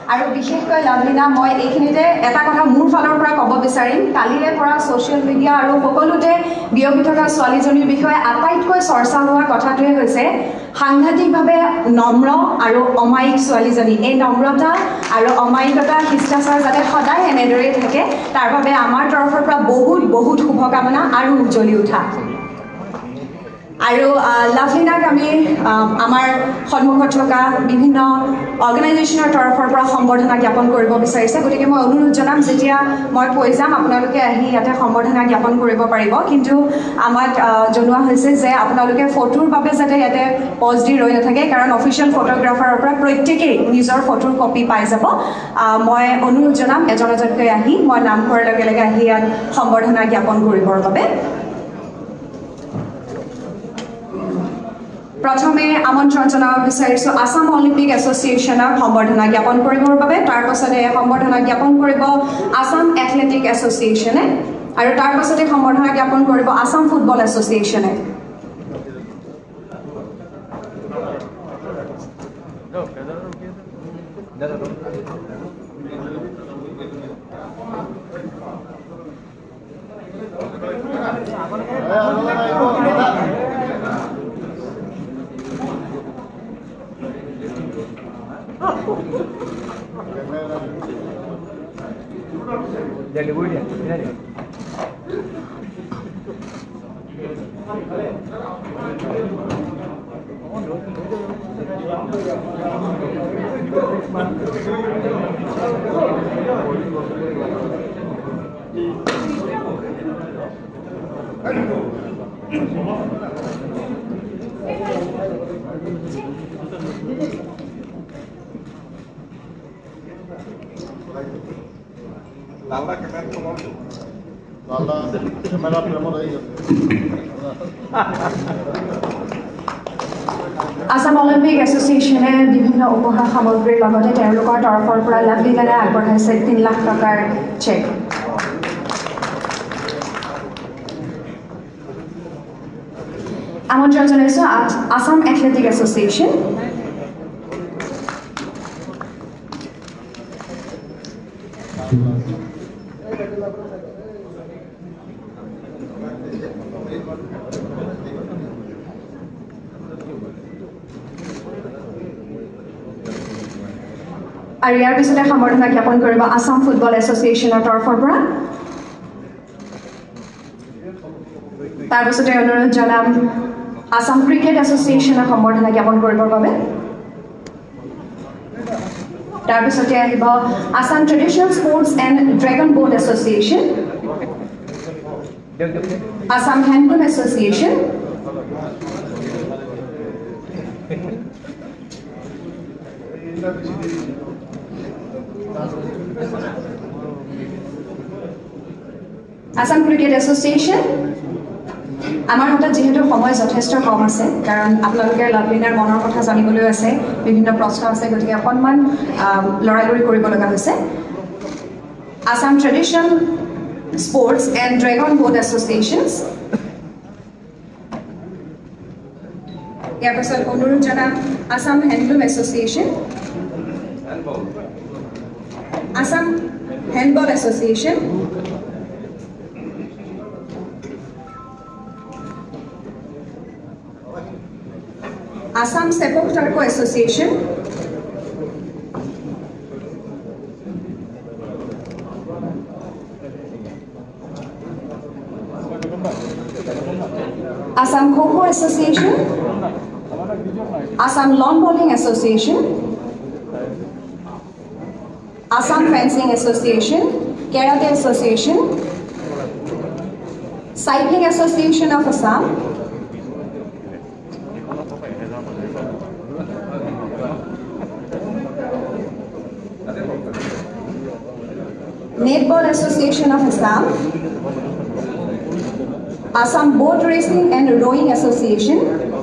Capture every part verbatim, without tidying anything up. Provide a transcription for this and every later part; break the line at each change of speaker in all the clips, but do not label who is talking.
আৰু বিশেষকৈ লাভলীনা মই এইখিনিতে এটা কথা মোৰ ফালৰ পৰা ক'ব বিচাৰিম কালিৰে পৰা ছ'চিয়েল মিডিয়া আৰু সকলোতে বিয়পি থকা ছোৱালীজনীৰ বিষয়ে আটাইতকৈ চৰ্চা হোৱা কথাটোৱে হৈছে সাংঘাতিকভাৱে নম্ৰ আৰু অমায়িক ছোৱালীজনী এই নম্ৰতা আৰু অমায়িকতা শিষ্টাচাৰ যাতে সদায় এনেদৰেই থাকে তাৰ বাবে আমাৰ তৰফৰ পৰা বহুত বহুত শুভকামনা আৰু উজ্জ্বলি উঠা আৰু লাভলীনাক আমি আমাৰ সন্মুখত থকা বিভিন্ন অৰ্গেনাইজেশ্যনৰ তৰফৰ পৰা সম্বৰ্ধনা জ্ঞাপন কৰিব বিচাৰিছে গতিকে মই অনুৰোধ জনাম যেতিয়া মই কৈ যাম আপোনালোকে আহি ইয়াতে সম্বৰ্ধনা জ্ঞাপন কৰিব পাৰিব কিন্তু আমাক জনোৱা হৈছে যে আপোনালোকে ফটোৰ বাবে যাতে ইয়াতে পজ দি ৰৈ নাথাকে কাৰণ অফিচিয়েল ফটোগ্ৰাফাৰৰ পৰা প্ৰত্যেকেই নিজৰ ফটোৰ কপি পাই যাব মই অনুৰোধ জনাম এজন এজনকৈ আহি মই নাম কোৱাৰ লগে লগে আহি ইয়াত সম্বৰ্ধনা জ্ঞাপন কৰিবৰ বাবে প্ৰথমে আমন্ত্ৰণ জনাব বিচাৰিছো আসাম অলিম্পিক এছ'চিয়েশ্যনৰ সম্বৰ্ধনা জ্ঞাপন কৰিবৰ বাবে তাৰ পাছতে সম্বৰ্ধনা জ্ঞাপন কৰিব আসাম এথলেটিক এছ'চিয়েশ্যনে আৰু তাৰ পাছতে সম্বৰ্ধনা জ্ঞাপন কৰিব আসাম ফুটবল এছ'চিয়েশ্যনে
Jadi boleh dia, ini dia.
Lala kamera komando. Lala kamera premo rahi hai.
Assam Olympic এছ'চিয়েশ্যনে বিভিন্ন উপহাৰ সামগ্ৰীৰ লগতে তেওঁলোকৰ তৰফৰ পৰা লাভলীনালে আগবঢ়াইছে তিনি লাখ টকাৰ চেক আমন্ত্ৰণ জনাইছো আসাম এথলেটিক এছ'চিয়েশ্যন আৰু ইয়াৰ পিছতে সম্বৰ্ধনা জ্ঞাপন কৰিব আসাম ফুটবল এছ'চিয়েশ্যনৰ তৰফৰ পৰা তাৰ পিছতে অনুৰোধ জনাম আসাম ক্ৰিকেট এছ'চিয়েশ্যনৰ সম্বৰ্ধনা জ্ঞাপন কৰিবৰ বাবে তাৰ পিছতে আহিব Assam traditional sports and dragon boat association Assam handloom association Assam cricket association আমাৰ হাতত যেহেতু সময় যথেষ্ট কম আছে কাৰণ আপোনালোকে লাভলীনাৰ মনৰ কথা জানিবলৈ আছে বিভিন্ন প্ৰশ্ন আছে গতিকে অকণমান লৰালৰি কৰিব লগা হৈছে Assam traditional sports and dragon boat associations ইয়াৰ পাছত অনুৰোধ জনাম Assam handloom association Assam handball association Assam sepak টাৰ্কো association Assam kho-kho association Assam lawn bowling association Assam fencing association karate association cycling association of Assam Netball Association of Assam, Assam Boat Racing and Rowing Association,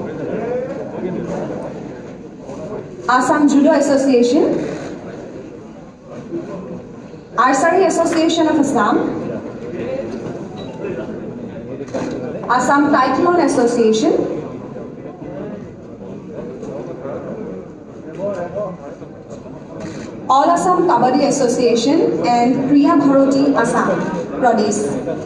Assam Judo Association, Archery Association of Assam, Assam Cyclone Association, All Assam Kabaddi Association and Kriya Bharati Assam Pradesh.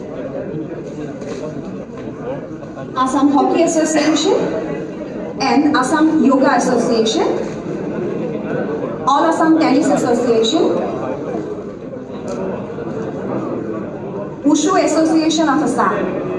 Assam Hockey Association and Assam Yoga Association. All Assam Tennis Association. Wushu Association of Assam.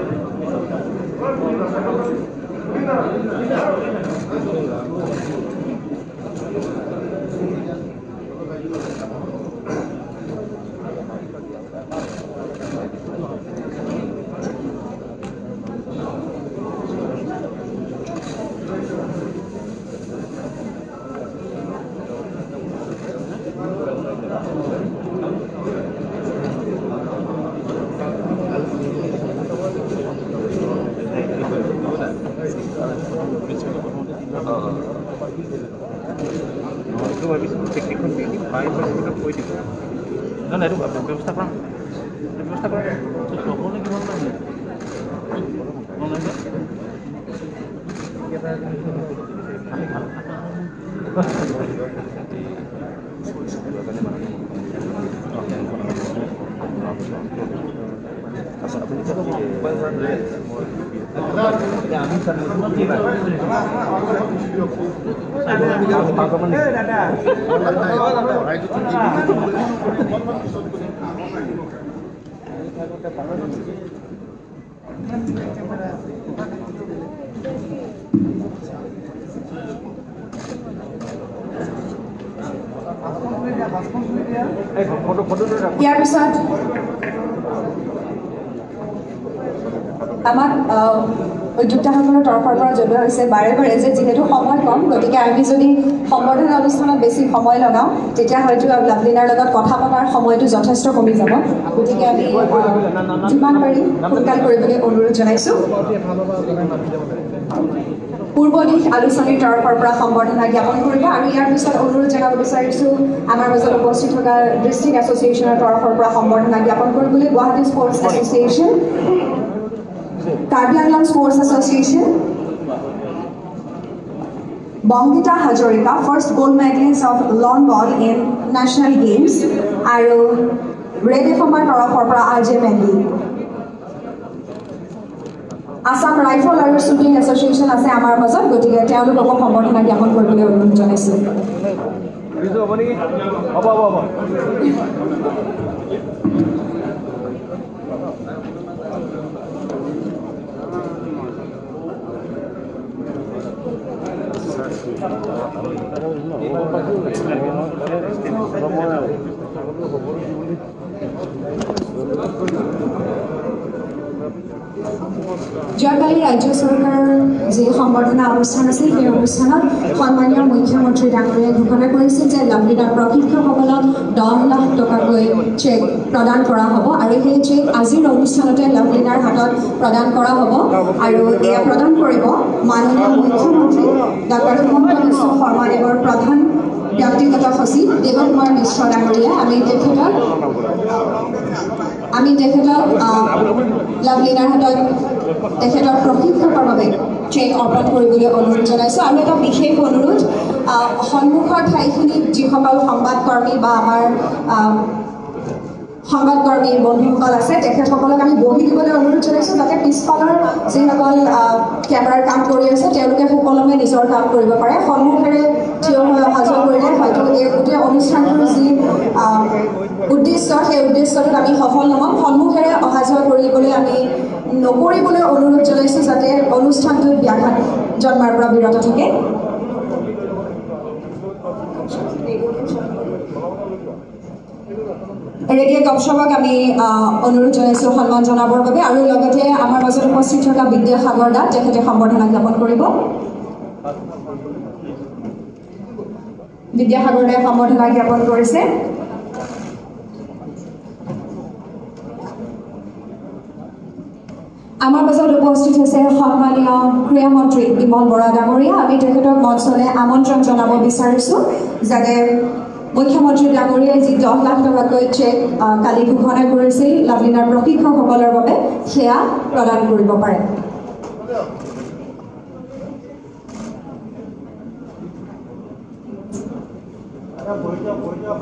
ইয়াৰ পিছত আমাক উদ্যোক্তাসকলৰ তৰফৰ পৰা জনোৱা হৈছে বাৰে বাৰে যে যিহেতু সময় কম গতিকে আমি যদি সম্বৰ্ধনা অনুষ্ঠানত বেছি সময় লগাওঁ তেতিয়া হয়তো লাভলীনাৰ লগত কথা পতাৰ সময়টো যথেষ্ট কমি যাব গতিকে আমি যিমান পাৰি সোনকাল কৰিবলৈ অনুৰোধ জনাইছোঁ পূৰ্ব দিশ আলোচনীৰ তৰফৰ পৰা সম্বৰ্ধনা জ্ঞাপন কৰিব আৰু ইয়াৰ পিছত অনুৰোধ জনাব বিচাৰিছোঁ আমাৰ মাজত উপস্থিত থকা ডিষ্ট্ৰিক্ট এছ'চিয়েশ্যনৰ তৰফৰ পৰা সম্বৰ্ধনা জ্ঞাপন কৰিবলৈ Guwahati sports association Karbi Anglong sports association Bangita Hazarika first gold medallist of lawn ball in national games আৰু ৰেড এফএমৰ তৰফৰ পৰা R J Mendi Assam rifle আৰু শ্বুটিং এছ'চিয়েশ্যন আছে আমাৰ মাজত গতিকে তেওঁলোককো সম্বৰ্ধনা জ্ঞাপন কৰিবলৈ অনুৰোধ জনাইছোঁ যোৱাকালি ৰাজ্য চৰকাৰৰ যি সম্বৰ্ধনা অনুষ্ঠান আছিল সেই অনুষ্ঠানত সন্মানীয় মুখ্যমন্ত্ৰী ডাঙৰীয়াই ঘোষণা কৰিছিল যে লাভলীনাৰ প্ৰশিক্ষকসকলক দহ লাখ টকাকৈ চেক প্ৰদান কৰা হ'ব আৰু সেই চেক আজিৰ অনুষ্ঠানতে লাভলীনাৰ হাতত প্ৰদান কৰা হ'ব আৰু এয়া প্ৰদান কৰিব মাননীয় মুখ্যমন্ত্ৰী ডক্টৰ হিমন্ত বিশ্ব শৰ্মা দেৱৰ প্ৰধান ব্যক্তিগত সচিব দেৱকুমাৰ মিশ্ৰ ডাঙৰীয়া আমি তেখেতক আমি তেখেতক লাভলীনাৰ হাতত তেখেতৰ প্ৰশিক্ষকৰ বাবে চেক অৰ্পণ কৰিবলৈ অনুৰোধ জনাইছোঁ আৰু এটা বিশেষ অনুৰোধ সন্মুখৰ ঠাইখিনিত যিসকল সংবাদকৰ্মী বা আমাৰ সংবাদকৰ্মী বন্ধুসকল আছে তেখেতসকলক আমি বহি দিবলৈ অনুৰোধ জনাইছোঁ যাতে পিছফালৰ যিসকল কেমেৰাৰ কাম কৰি আছে তেওঁলোকে সুকলমে নিজৰ কাম কৰিব পাৰে সন্মুখেৰে থিয় হৈ অহা যোৱা কৰিলে হয়তো এই গোটেই অনুষ্ঠানটোৰ যি উদ্দেশ্য সেই উদ্দেশ্যটোত আমি সফল নহ'ম সন্মুখেৰে অহা যোৱা কৰিবলৈ আমি নকৰিবলৈ অনুৰোধ জনাইছোঁ যাতে অনুষ্ঠানটোত ব্যাঘাত জন্মাৰ পৰা বিৰত থাকে ৰেডিঅ' গপশ্বপক আমি অনুৰোধ জনাইছোঁ সন্মান জনাবৰ বাবে আৰু লগতে আমাৰ মাজত উপস্থিত থকা বিদ্যাসাগৰ দা তেখেতে সম্বৰ্ধনা জ্ঞাপন কৰিব বিদ্যাসাগৰ দাই সম্বৰ্ধনা জ্ঞাপন কৰিছে আমাৰ মাজত উপস্থিত হৈছে সন্মানীয় ক্ৰীড়া মন্ত্ৰী বিমল বৰা ডাঙৰীয়া আমি তেখেতক মঞ্চলৈ আমন্ত্ৰণ জনাব বিচাৰিছোঁ যাতে মুখ্যমন্ত্ৰী ডাঙৰীয়াই যি দহ লাখ টকাকৈ চেক কালি ঘোষণা কৰিছিল লাভলীনাৰ প্ৰশিক্ষকসকলৰ বাবে সেয়া প্ৰদান কৰিব পাৰে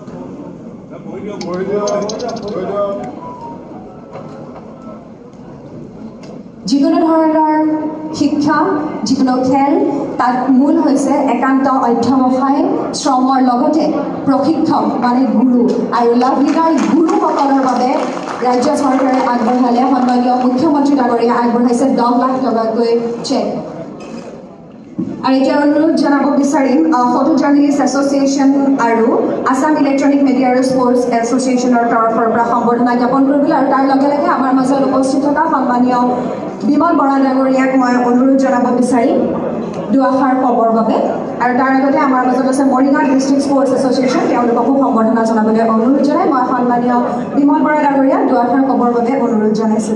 যিকোনো ধৰণৰ শিক্ষা যিকোনো খেল তাত মূল হৈছে একান্ত অধ্যৱসায় শ্ৰমৰ লগতে প্ৰশিক্ষক মানে গুৰু আৰু লাভলীনাৰ গুৰুসকলৰ বাবে ৰাজ্য চৰকাৰে আগবঢ়ালে সন্মানীয় মুখ্যমন্ত্ৰী ডাঙৰীয়া আগবঢ়াইছে দহ লাখ টকাকৈ চেক আৰু এতিয়া অনুৰোধ জনাব বিচাৰিম ফটো জাৰ্নেলিষ্ট এছ'চিয়েশ্যন আৰু আছাম ইলেক্ট্ৰনিক মিডিয়া আৰু স্পৰ্টছ এছ'চিয়েশ্যনৰ তৰফৰ পৰা সম্বৰ্ধনা জ্ঞাপন কৰিবলৈ আৰু তাৰ লগে লগে আমাৰ মাজত উপস্থিত থকা সন্মানীয় বিমল বৰা ডাঙৰীয়াক মই অনুৰোধ জনাব বিচাৰিম দুআষাৰ ক'বৰ বাবে আৰু তাৰ আগতে আমাৰ মাজত আছে মৰিগাঁও ডিষ্ট্ৰিক্ট স্পৰ্টছ এছ'চিয়েশ্যন তেওঁলোককো সম্বৰ্ধনা জনাবলৈ অনুৰোধ জনাই মই সন্মানীয় বিমল বৰা ডাঙৰীয়াক দুআষাৰ ক'বৰ বাবে অনুৰোধ জনাইছোঁ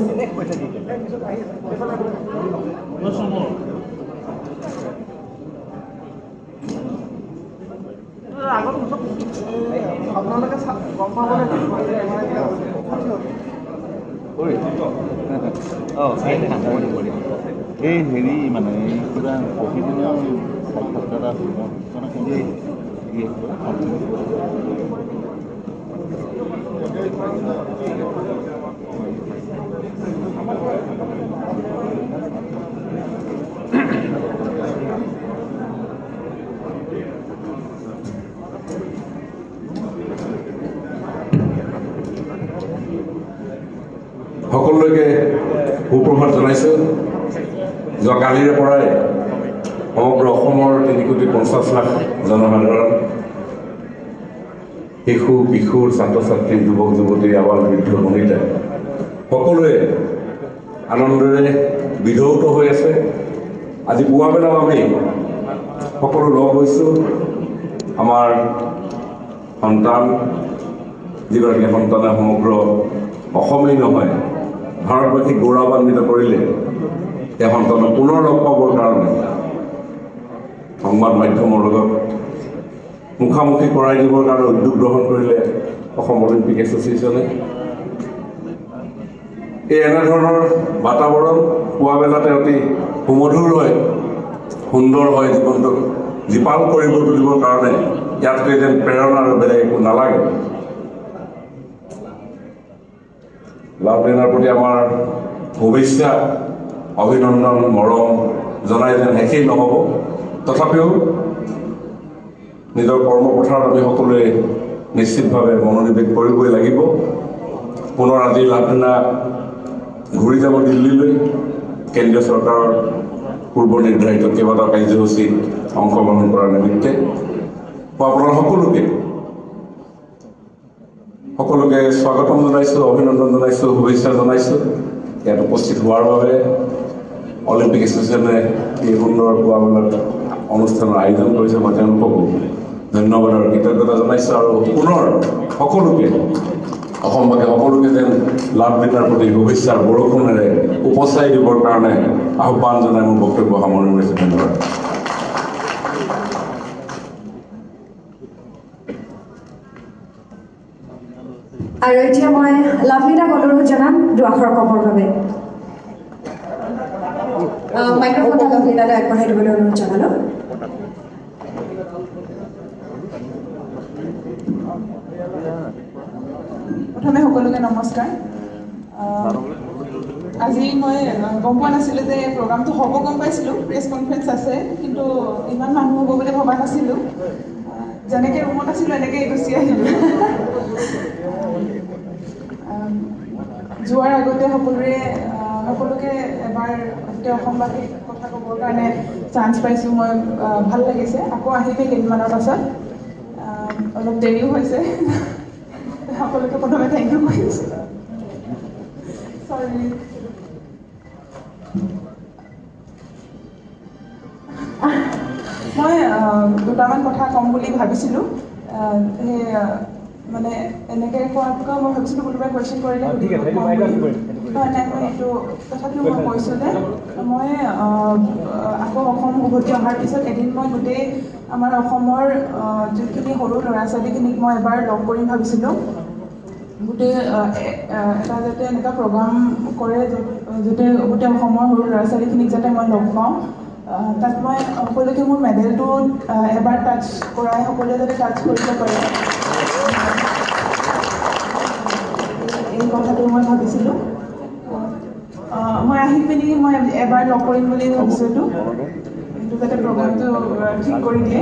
আপোনালোকে গম পাবলৈ
এই হেৰি মানে কিবা প্ৰতিদিনীয় সাক্ষাৎকাৰ
সকলোকে সুপ্ৰভাত জনাইছোঁ যোৱা কালিৰে পৰাই সমগ্ৰ অসমৰ তিনি কোটি পঞ্চাছ লাখ জনসাধাৰণ শিশু কিশোৰ ছাত্ৰ ছাত্ৰী যুৱক যুৱতী আবাল বৃদ্ধ বনিতা সকলোৱে আনন্দৰে বিধৌত হৈ আছে আজি পুৱা বেলাও আমি সকলো লগ হৈছোঁ আমাৰ সন্তান যিগৰাকী সন্তানে সমগ্ৰ অসমেই নহয় ভাৰতবাসীক গৌৰৱান্বিত কৰিলে এই সন্তানক পুনৰ লগ পাবৰ কাৰণে সংবাদ মাধ্যমৰ লগত মুখামুখি কৰাই দিবৰ কাৰণে উদ্যোগ গ্ৰহণ কৰিলে অসম অলিম্পিক এছ'চিয়েশ্যনে এই এনেধৰণৰ বাতাবৰণ পুৱা বেলাতে অতি সুমধুৰ হয় সুন্দৰ হয় জীৱনটোক জীপাল কৰিব তুলিবৰ কাৰণে ইয়াতকৈ যেন প্ৰেৰণা আৰু বেলেগ একো নালাগে লাভলীনাৰ প্ৰতি আমাৰ শুভেচ্ছা অভিনন্দন মৰম জনাই যেন শেষেই নহ'ব তথাপিও নিজৰ কৰ্মপথাৰত আমি সকলোৱে নিশ্চিতভাৱে মনোনিৱেশ কৰিবই লাগিব পুনৰ আজি লাভলীনা ঘূৰি যাব দিল্লীলৈ কেন্দ্ৰীয় চৰকাৰৰ পূৰ্ব নিৰ্ধাৰিত কেইবাটাও কাৰ্যসূচীত অংশগ্ৰহণ কৰাৰ নিমিত্তে মই আপোনাৰ সকলোকে সকলোকে স্বাগতম জনাইছোঁ অভিনন্দন জনাইছোঁ শুভেচ্ছা জনাইছোঁ ইয়াত উপস্থিত হোৱাৰ বাবে অলিম্পিক এছ'চিয়েশ্যনে এই সুন্দৰ পুৱা বেলাত অনুষ্ঠানৰ আয়োজন কৰিছে মই তেওঁলোককো ধন্যবাদ আৰু কৃতজ্ঞতা জনাইছোঁ আৰু পুনৰ সকলোকে অসমবাসী সকলোকে যেন লাভলীনাৰ প্ৰতি শুভেচ্ছাৰ বৰষুণেৰে উপচাই দিবৰ কাৰণে আহ্বান জনাই মোৰ বক্তব্য সামৰণি মাৰিছোঁ ধন্যবাদ
আৰু এতিয়া মই লাভলীনাক অনুৰোধ জনাম দুআষাৰ ক'বৰ বাবে মাইক্ৰফোনটা লাভলীনালৈ আগবঢ়াই দিবলৈ অনুৰোধ জনালোঁ
প্ৰথমে সকলোকে নমস্কাৰ আজি মই গম পোৱা নাছিলোঁ যে প্ৰগ্ৰামটো হ'ব গম পাইছিলোঁ প্ৰেছ কনফাৰেঞ্চ আছে কিন্তু ইমান মানুহ হ'ব বুলি ভবা নাছিলোঁ যেনেকৈ ৰুমত আছিলোঁ এনেকৈ গুচি আহিলোঁ যোৱাৰ আগতে সকলোৰে সকলোকে এবাৰ গোটেই অসমবাসীক কথা ক'বৰ কাৰণে চান্স পাইছোঁ মই ভাল লাগিছে আকৌ আহিমে কেইদিনমানৰ পাছত অলপ দেৰিও হৈছে সকলোকে প্ৰথমে থেংক ইউ কৰিছোঁ চৰি মই দুটামান কথা ক'ম বুলি ভাবিছিলোঁ সেই মানে এনেকৈ কোৱাতকৈ মই ভাবিছিলোঁ কোনোবাই কুৱেশ্যন কৰিলে হয় নাই মই এইটো তথাপিও মই কৈছোঁ যে মই আকৌ অসম উভতি অহাৰ পিছত এদিন মই গোটেই আমাৰ অসমৰ যিখিনি সৰু ল'ৰা ছোৱালীখিনিক মই এবাৰ লগ কৰিম ভাবিছিলোঁ গোটেই এটা যাতে এনেকুৱা প্ৰগ্ৰাম কৰে যাতে গোটেই অসমৰ সৰু ল'ৰা ছোৱালীখিনিক যাতে মই লগ পাওঁ তাত মই সকলোকে মোৰ মেডেলটো এবাৰ টাচ কৰাই সকলোৱে যাতে টাচ কৰিব পাৰে কথাটো মই ভাবিছিলোঁ। মই আহি পিনি মই এবাৰ লগ কৰিম বুলি ভাবিছিলোঁ, কিন্তু যাতে প্ৰগ্ৰামটো ঠিক কৰি দিয়ে।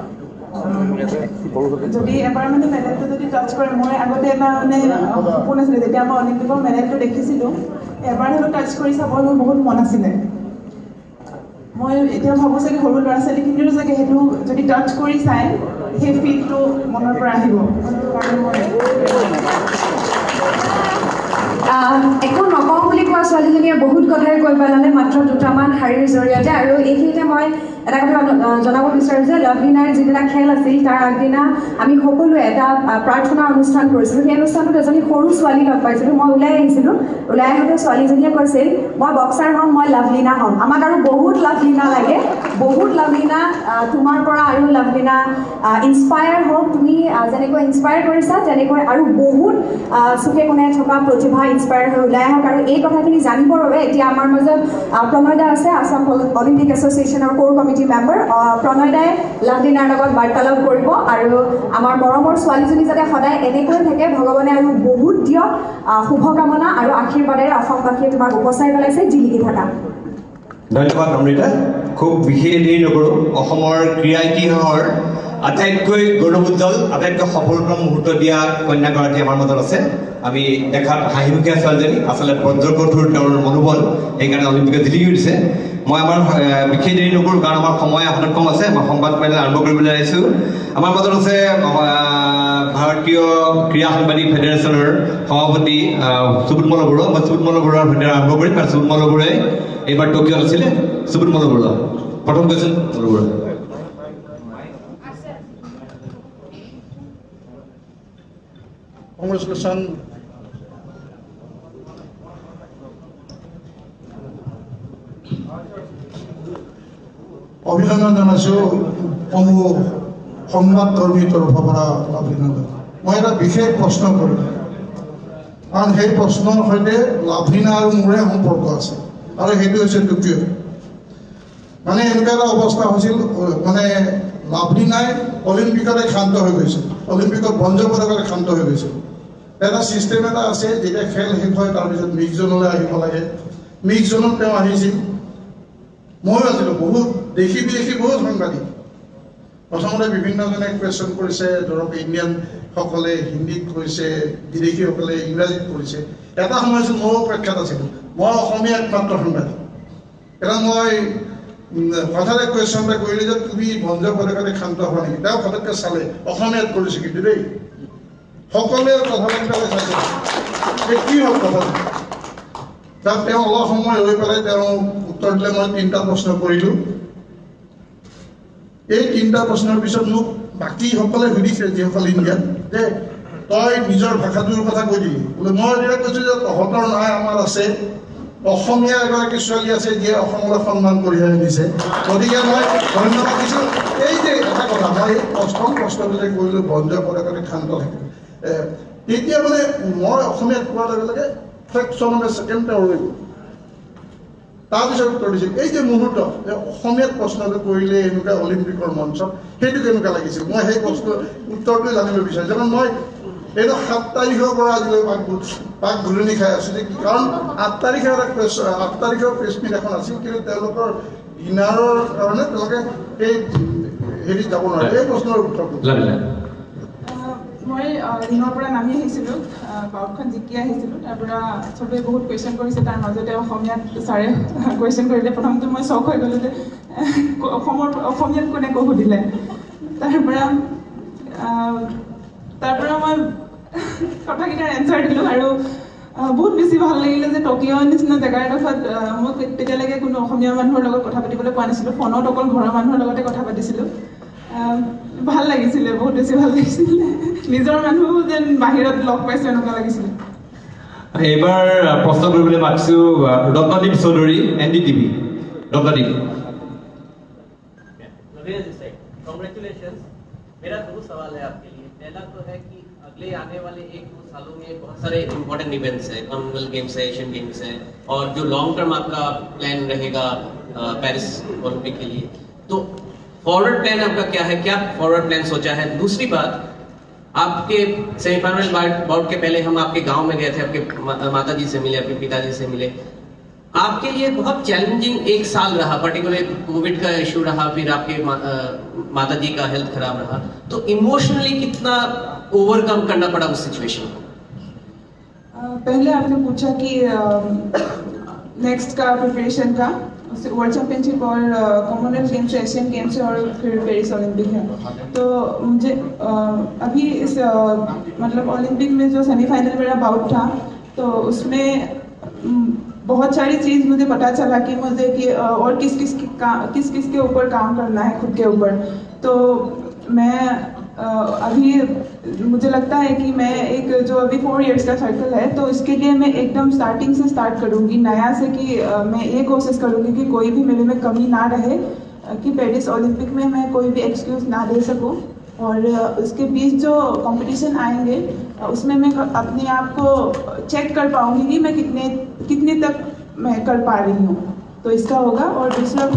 যদি এবাৰ মানে মেডেলটো যদি টাচ কৰে, মই আগতে এটা মানে সপোন আছিলে, যেতিয়া মই অলিম্পিকৰ মেডেলটো দেখিছিলোঁ, এবাৰ হ'লেও টাচ কৰি চাবৰ মোৰ বহুত মন আছিলে। মই এতিয়া ভাবোঁ চাগে সৰু ল'ৰা ছোৱালীখিনিৰো চাগে সেইটো যদি টাচ কৰি চায়, সেই ফিলটো মনৰ পৰা আহিব। কাৰণে মই
একো নকওঁ বুলি কোৱা ছোৱালীজনীয়ে বহুত কথাই কৈ পেলালে মাত্ৰ দুটামান শাৰীৰ জৰিয়তে। আৰু এইখিনিতে মই এটা কথা জনাব বিচাৰোঁ যে লাভলীনাৰ যিদিনা খেল আছিল, তাৰ আগদিনা আমি সকলোৱে এটা প্ৰাৰ্থনা অনুষ্ঠান কৰিছিলোঁ। সেই অনুষ্ঠানটোত এজনী সৰু ছোৱালী লগ পাইছিলোঁ। মই ওলাই আহিছিলোঁ, ওলাই আহোঁতে ছোৱালীজনীয়ে কৈছিল, মই বক্সাৰ হ'ম, মই লাভলীনা হ'ম। আমাক আৰু বহুত লাভলীনা লাগে, বহুত লাভলীনা তোমাৰ পৰা আৰু লাভলীনা ইনস্পায়াৰ হওক। তুমি যেনেকৈ ইনস্পায়াৰ কৰিছা, তেনেকৈ আৰু বহুত চুকে কোণে থকা প্ৰতিভা ইনস্পায়াৰ হৈ ওলাই আহক। আৰু এই কথাখিনি জানিবৰ বাবে এতিয়া আমাৰ মাজত প্ৰণয় দা আছে, আছাম অলিম্পিক এছ'চিয়েশ্যনৰ কোৰ কমিটি মেম্বাৰ। প্ৰণয় দাই লাভলীনাৰ লগত বাৰ্তালাপ কৰিব আৰু আমাৰ মৰমৰ ছোৱালীজনী যাতে সদায় এনেকৈ থাকে, ভগৱানে আৰু বহুত দিয়ক। শুভকামনা আৰু আশীৰ্বাদেৰে অসমবাসীয়ে তোমাক উপচাই পেলাইছে, জিলিকি থাকা।
ধন্যবাদ অমৃতা। খুব বিশেষ দেৰি নকৰোঁ। অসমৰ ক্ৰীড়া ইতিহাসৰ আটাইতকৈ গৌৰৱোজ্জ্বল, আটাইতকৈ সফলতম মুহূৰ্ত দিয়া কন্যাগৰাকী আমাৰ মাজত আছে। আমি দেখাত হাঁহিমুখীয়া ছোৱালীজনী, আচলতে বজ্ৰকঠোৰ তেওঁৰ মনোবল, সেইকাৰণে অলিম্পিকত জিলিকি উঠিছে। মই আমাৰ বিশেষ দেৰি নকৰোঁ, কাৰণ আমাৰ সময় হাতত কম আছে। মই সংবাদ মেল আৰম্ভ কৰিবলৈ আহিছোঁ। আমাৰ মাজত আছে ভাৰতীয় ক্ৰীড়া সাংবাদিক ফেডাৰেশ্যনৰ সভাপতি সুবোধমল বৰুৱা। মই সুবোধমল বৰুৱাৰ সৈতে আৰম্ভ কৰিম, কাৰণ সুবোধমল বৰুৱাই এইবাৰ টকিঅ'ত আছিলে। সুবোধমল বৰুৱা প্ৰথম কৈছিল। বৰুৱা
কংগ্ৰেচুলেশ্যন। অভিনন্দন জনাইছোঁ সমূহ সংবাদকৰ্মীৰ তৰফৰ পৰা লাভলীনালৈ। মই এটা বিশেষ প্ৰশ্ন কৰিম, কাৰণ সেই প্ৰশ্নৰ সৈতে লাভলীনা আৰু মোৰে সম্পৰ্ক আছে, আৰু সেইটো হৈছে টকিঅ'। মানে এনেকুৱা এটা অৱস্থা হৈছিল, মানে লাভলীনাই অলিম্পিকতে ক্ষান্ত হৈ গৈছিল, অলিম্পিকত ব্ৰঞ্জ পদকতে ক্ষান্ত হৈ গৈছিল। এটা ছিষ্টেম এটা আছে, যেতিয়া খেল শেষ হয় তাৰপিছত মিক্স জ'নলৈ আহিব লাগে। মিক্স জ'নত তেওঁ আহিছিল, ময়ো আছিলোঁ। বহুত দেখি বিদেশী বহুত সাংবাদিক। প্ৰথমতে বিভিন্নজনে কুৱেশ্যন কৰিছে, ধৰক ইণ্ডিয়ানসকলে হিন্দীত কৈছে, বিদেশীসকলে ইংৰাজীত কৰিছে। এটা সময় আছিল ময়ো প্ৰখ্যাত আছিলোঁ, মই অসমীয়া একমাত্ৰ সাংবাদিক। এটা মই হঠাতে কুৱেশ্যন এটা কৰিলোঁ যে তুমি ব্ৰঞ্জ পদকতে ক্ষান্ত হোৱা নেকি? তেওঁ ফটককৈ চালে, অসমীয়াত কৰিছে কিন্তু দেই, সকলোৱে কথাবিলাক চাইছে যে কি হ'ল কথাটো। তাত তেওঁ অলপ সময় ৰৈ পেলাই তেওঁ উত্তৰ দিলে। মই তিনিটা প্ৰশ্ন কৰিলোঁ। এই তিনিটা প্ৰশ্নৰ পিছত মোক বাকীসকলে সুধিছে, যিসকল ইণ্ডিয়াত, যে তই নিজৰ ভাষাটোৰ কথা কৈ দিলি বোলে। মই এতিয়া কৈছোঁ যে তহঁতৰ নাই, আমাৰ আছে। অসমীয়া এগৰাকী ছোৱালী আছে, যিয়ে অসমলৈ সন্মান কঢ়িয়াই আনিছে, গতিকে মই ধন্যবাদ দিছোঁ। এই যে এটা কথা, মই এই প্ৰথম প্ৰশ্নটো যে কৰিলোঁ ব্ৰঞ্জ পদকতে ক্ষান্ত থাকিল, তেতিয়া মানে মই অসমীয়াত কোৱাৰ লগে লগে ফ্ৰেকশ্যন অফ এ ছেকেণ্ড তেওঁ ৰৈ গ'ল। তাৰপিছত উত্তৰ দিছিল। এই যে মুহূৰ্ত, যে অসমীয়াত প্ৰশ্নটো কৰিলে এনেকুৱা অলিম্পিকৰ মঞ্চত, সেইটো কেনেকুৱা লাগিছিল? মই সেই প্ৰশ্ন উত্তৰটোৱে জানিব বিচাৰিছোঁ। কাৰণ মই এইটো সাত তাৰিখৰ পৰা আজিলৈ পাক পাক ঘূৰণি খাই আছোঁ যে, কাৰণ আঠ তাৰিখে এটা প্ৰেছ আঠ তাৰিখৰ প্ৰেছ মিট এখন আছিল, কিন্তু তেওঁলোকৰ ডিনাৰৰ কাৰণে তেওঁলোকে এই হেৰিত যাব নোৱাৰে। এই প্ৰশ্নৰ উত্তৰটো
মই ৰিঙৰ পৰা নামি আহিছিলোঁ, বাউটখন জিকি আহিছিলোঁ। তাৰ পৰা চবেই বহুত কুৱেশ্যন কৰিছে, তাৰ মাজতে অসমীয়াত ছাৰে কুৱেশ্যন কৰিলে। প্ৰথমতে মই চক হৈ গ'লোঁ যে অসমৰ অসমীয়াত কোনে কৈ সুধিলে। তাৰ পৰা তাৰ পৰা মই কথাকেইটাৰ এনচাৰ দিলোঁ, আৰু বহুত বেছি ভাল লাগিলে যে টকিঅ'ৰ নিচিনা জেগা এডোখৰত মোক তেতিয়ালৈকে কোনো অসমীয়া মানুহৰ লগত কথা পাতিবলৈ পোৱা নাছিলোঁ। ফোনত অকল ঘৰৰ মানুহৰ লগতে কথা পাতিছিলোঁ। ভাল লাগিছিলে, বহুত বেছি ভাল লাগিছিলে। নিজৰ মানুহ যেন বাহিৰত লগ পাইছোঁ এনেকুৱা লাগিছিলে।
এইবাৰ প্ৰশ্ন কৰিবলৈ মাতিছোঁ Ratnadeep Choudhury, N D TV. Ratnadeep.
Congratulations. मेरा दो सवाल है आपके लिए। पहला तो है कि अगले आने वाले एक दो सालों में बहुत सारे इम्पोर्टेंट इवेंट्स है, कॉमनवेल्थ गेम्स है, एशियन गेम्स है, और जो लॉन्ग टर्म आपका प्लान रहेगा पेरिस ओलंपिक के लिए, तो फॉरवर्ड प्लान आपका क्या है, क्या फॉरवर्ड प्लान सोचा है? दूसरी बात, आपके सेमीफाइनल बाउट के पहले हम आपके गांव में गए थे, आपके माता जी से मिले, आपके पिताजी से मिले। आपके लिए बहुत चैलेंजिंग एक साल रहा, पर्टिकुलर कोविड का इशू रहा, फिर आपके मा, माता जी का हेल्थ खराब रहा, तो इमोशनली कितना ओवरकम करना पड़ा उस सिचुएशन को?
पहले आपने पूछा कि नेक्स्ट का प्रिपरेशन का वर्ल्ड चैंपियनशिप और कॉमनवेल्थ गेम्स, एशियन गेम्स और फिर पेरिस ओलंपिक है। तो मुझे uh, अभी इस uh, मतलब ओलंपिक में जो सेमीफाइनल मेरा बाउट था, तो उसमें um, बहुत सारी चीज़ मुझे पता चला कि मुझे कि uh, और किस किस की का, किस किस के ऊपर काम करना है, खुद के ऊपर। तो मैं Uh, अभी मुझे लगता है कि मैं एक जो अभी फोर इयर्स का सर्कल है, तो इसके लिए मैं एकदम स्टार्टिंग से स्टार्ट करूँगी नया से कि uh, मैं ये कोशिश करूँगी कि कोई भी मेरे में कमी ना रहे, uh, कि पेरिस ओलंपिक में मैं कोई भी एक्सक्यूज़ ना दे सकूँ। और uh, उसके बीच जो कंपटीशन आएंगे uh, उसमें मैं अपने आप को चेक कर पाऊँगी कि मैं कितने कितने तक मैं कर पा रही हूँ, तो इसका होगा। और दूसरा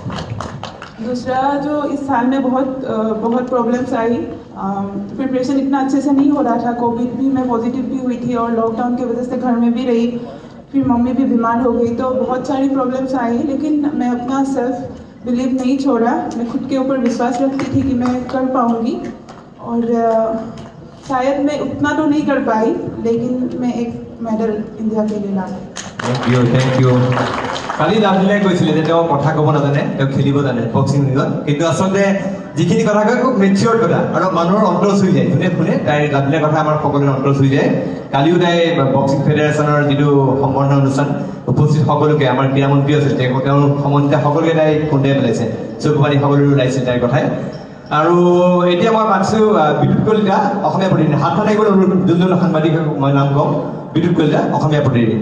दूसरा जो इस साल में बहुत बहुत प्रॉब्लम्स आई, प्रिपरेशन इतना अच्छे से नहीं हो रहा था, कोविड भी मैं पॉजिटिव भी हुई थी और लॉकडाउन की वजह से घर में भी रही, फिर मम्मी भी बीमार हो गई, तो बहुत सारी प्रॉब्लम्स आई। लेकिन मैं अपना सेल्फ बिलीव नहीं छोड़ा, मैं खुद के ऊपर विश्वास रखती थी कि मैं कर पाऊँगी। और शायद मैं उतना तो नहीं कर पाई, लेकिन मैं एक मेडल इंडिया के लिए ला।
थैंक यू थैंक यू কালি লাভলীলাই কৈছিলে যে তেওঁ কথা ক'ব নাজানে, তেওঁ খেলিব জানে বক্সিং ৰিঙত, কিন্তু আচলতে যিখিনি কথা কয় খুব মেচিয়ৰ কথা আৰু মানুহৰ অন্তৰ চুই যায়। শুনে শুনে তাইৰ লাভলীলাৰ কথা আমাৰ সকলোৰে অন্তৰ চুই যায়। কালিও তাই বক্সিং ফেডাৰেশ্যনৰ যিটো সম্বৰ্ধনা অনুষ্ঠান উপস্থিত সকলোকে, আমাৰ ক্ৰীড়ামন্ত্ৰী আছিল তেওঁ তেওঁৰ সম্বন্ধিত সকলোকে তাই খুন্দাই পেলাইছে, চকুপানী সকলোৰে ওলাইছিল তাইৰ কথাই। আৰু এতিয়া মই মাতিছোঁ বিদ্যুৎ কলিতা, অসমীয়া প্ৰতিনিধি। হাত থাকিবলৈ যোনজন সাংবাদিক মই নাম ক'ম, বিদ্যুৎ কলিতা, অসমীয়া প্ৰতিনিধি।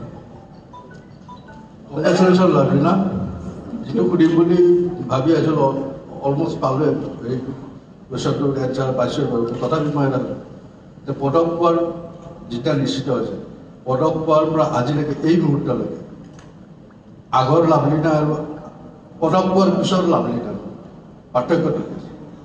কংগ্ৰেচুলেশ্যন লাভলীনা, যিটো সুধিম বুলি ভাবি আছিলোঁ অলমষ্ট পালোৱে, এই কুৱেশ্যনটোৰ এনচাৰ পাইছোঁ বাৰু। তথাপি মই এটা যে পদক পোৱাৰ যেতিয়া নিশ্চিত হৈছে, পদক পোৱাৰ পৰা আজিলৈকে এই মুহূৰ্তলৈকে আগৰ লাভলীনা আৰু পদক পোৱাৰ পিছৰ লাভলীনা পাৰ্থক্যটো কি?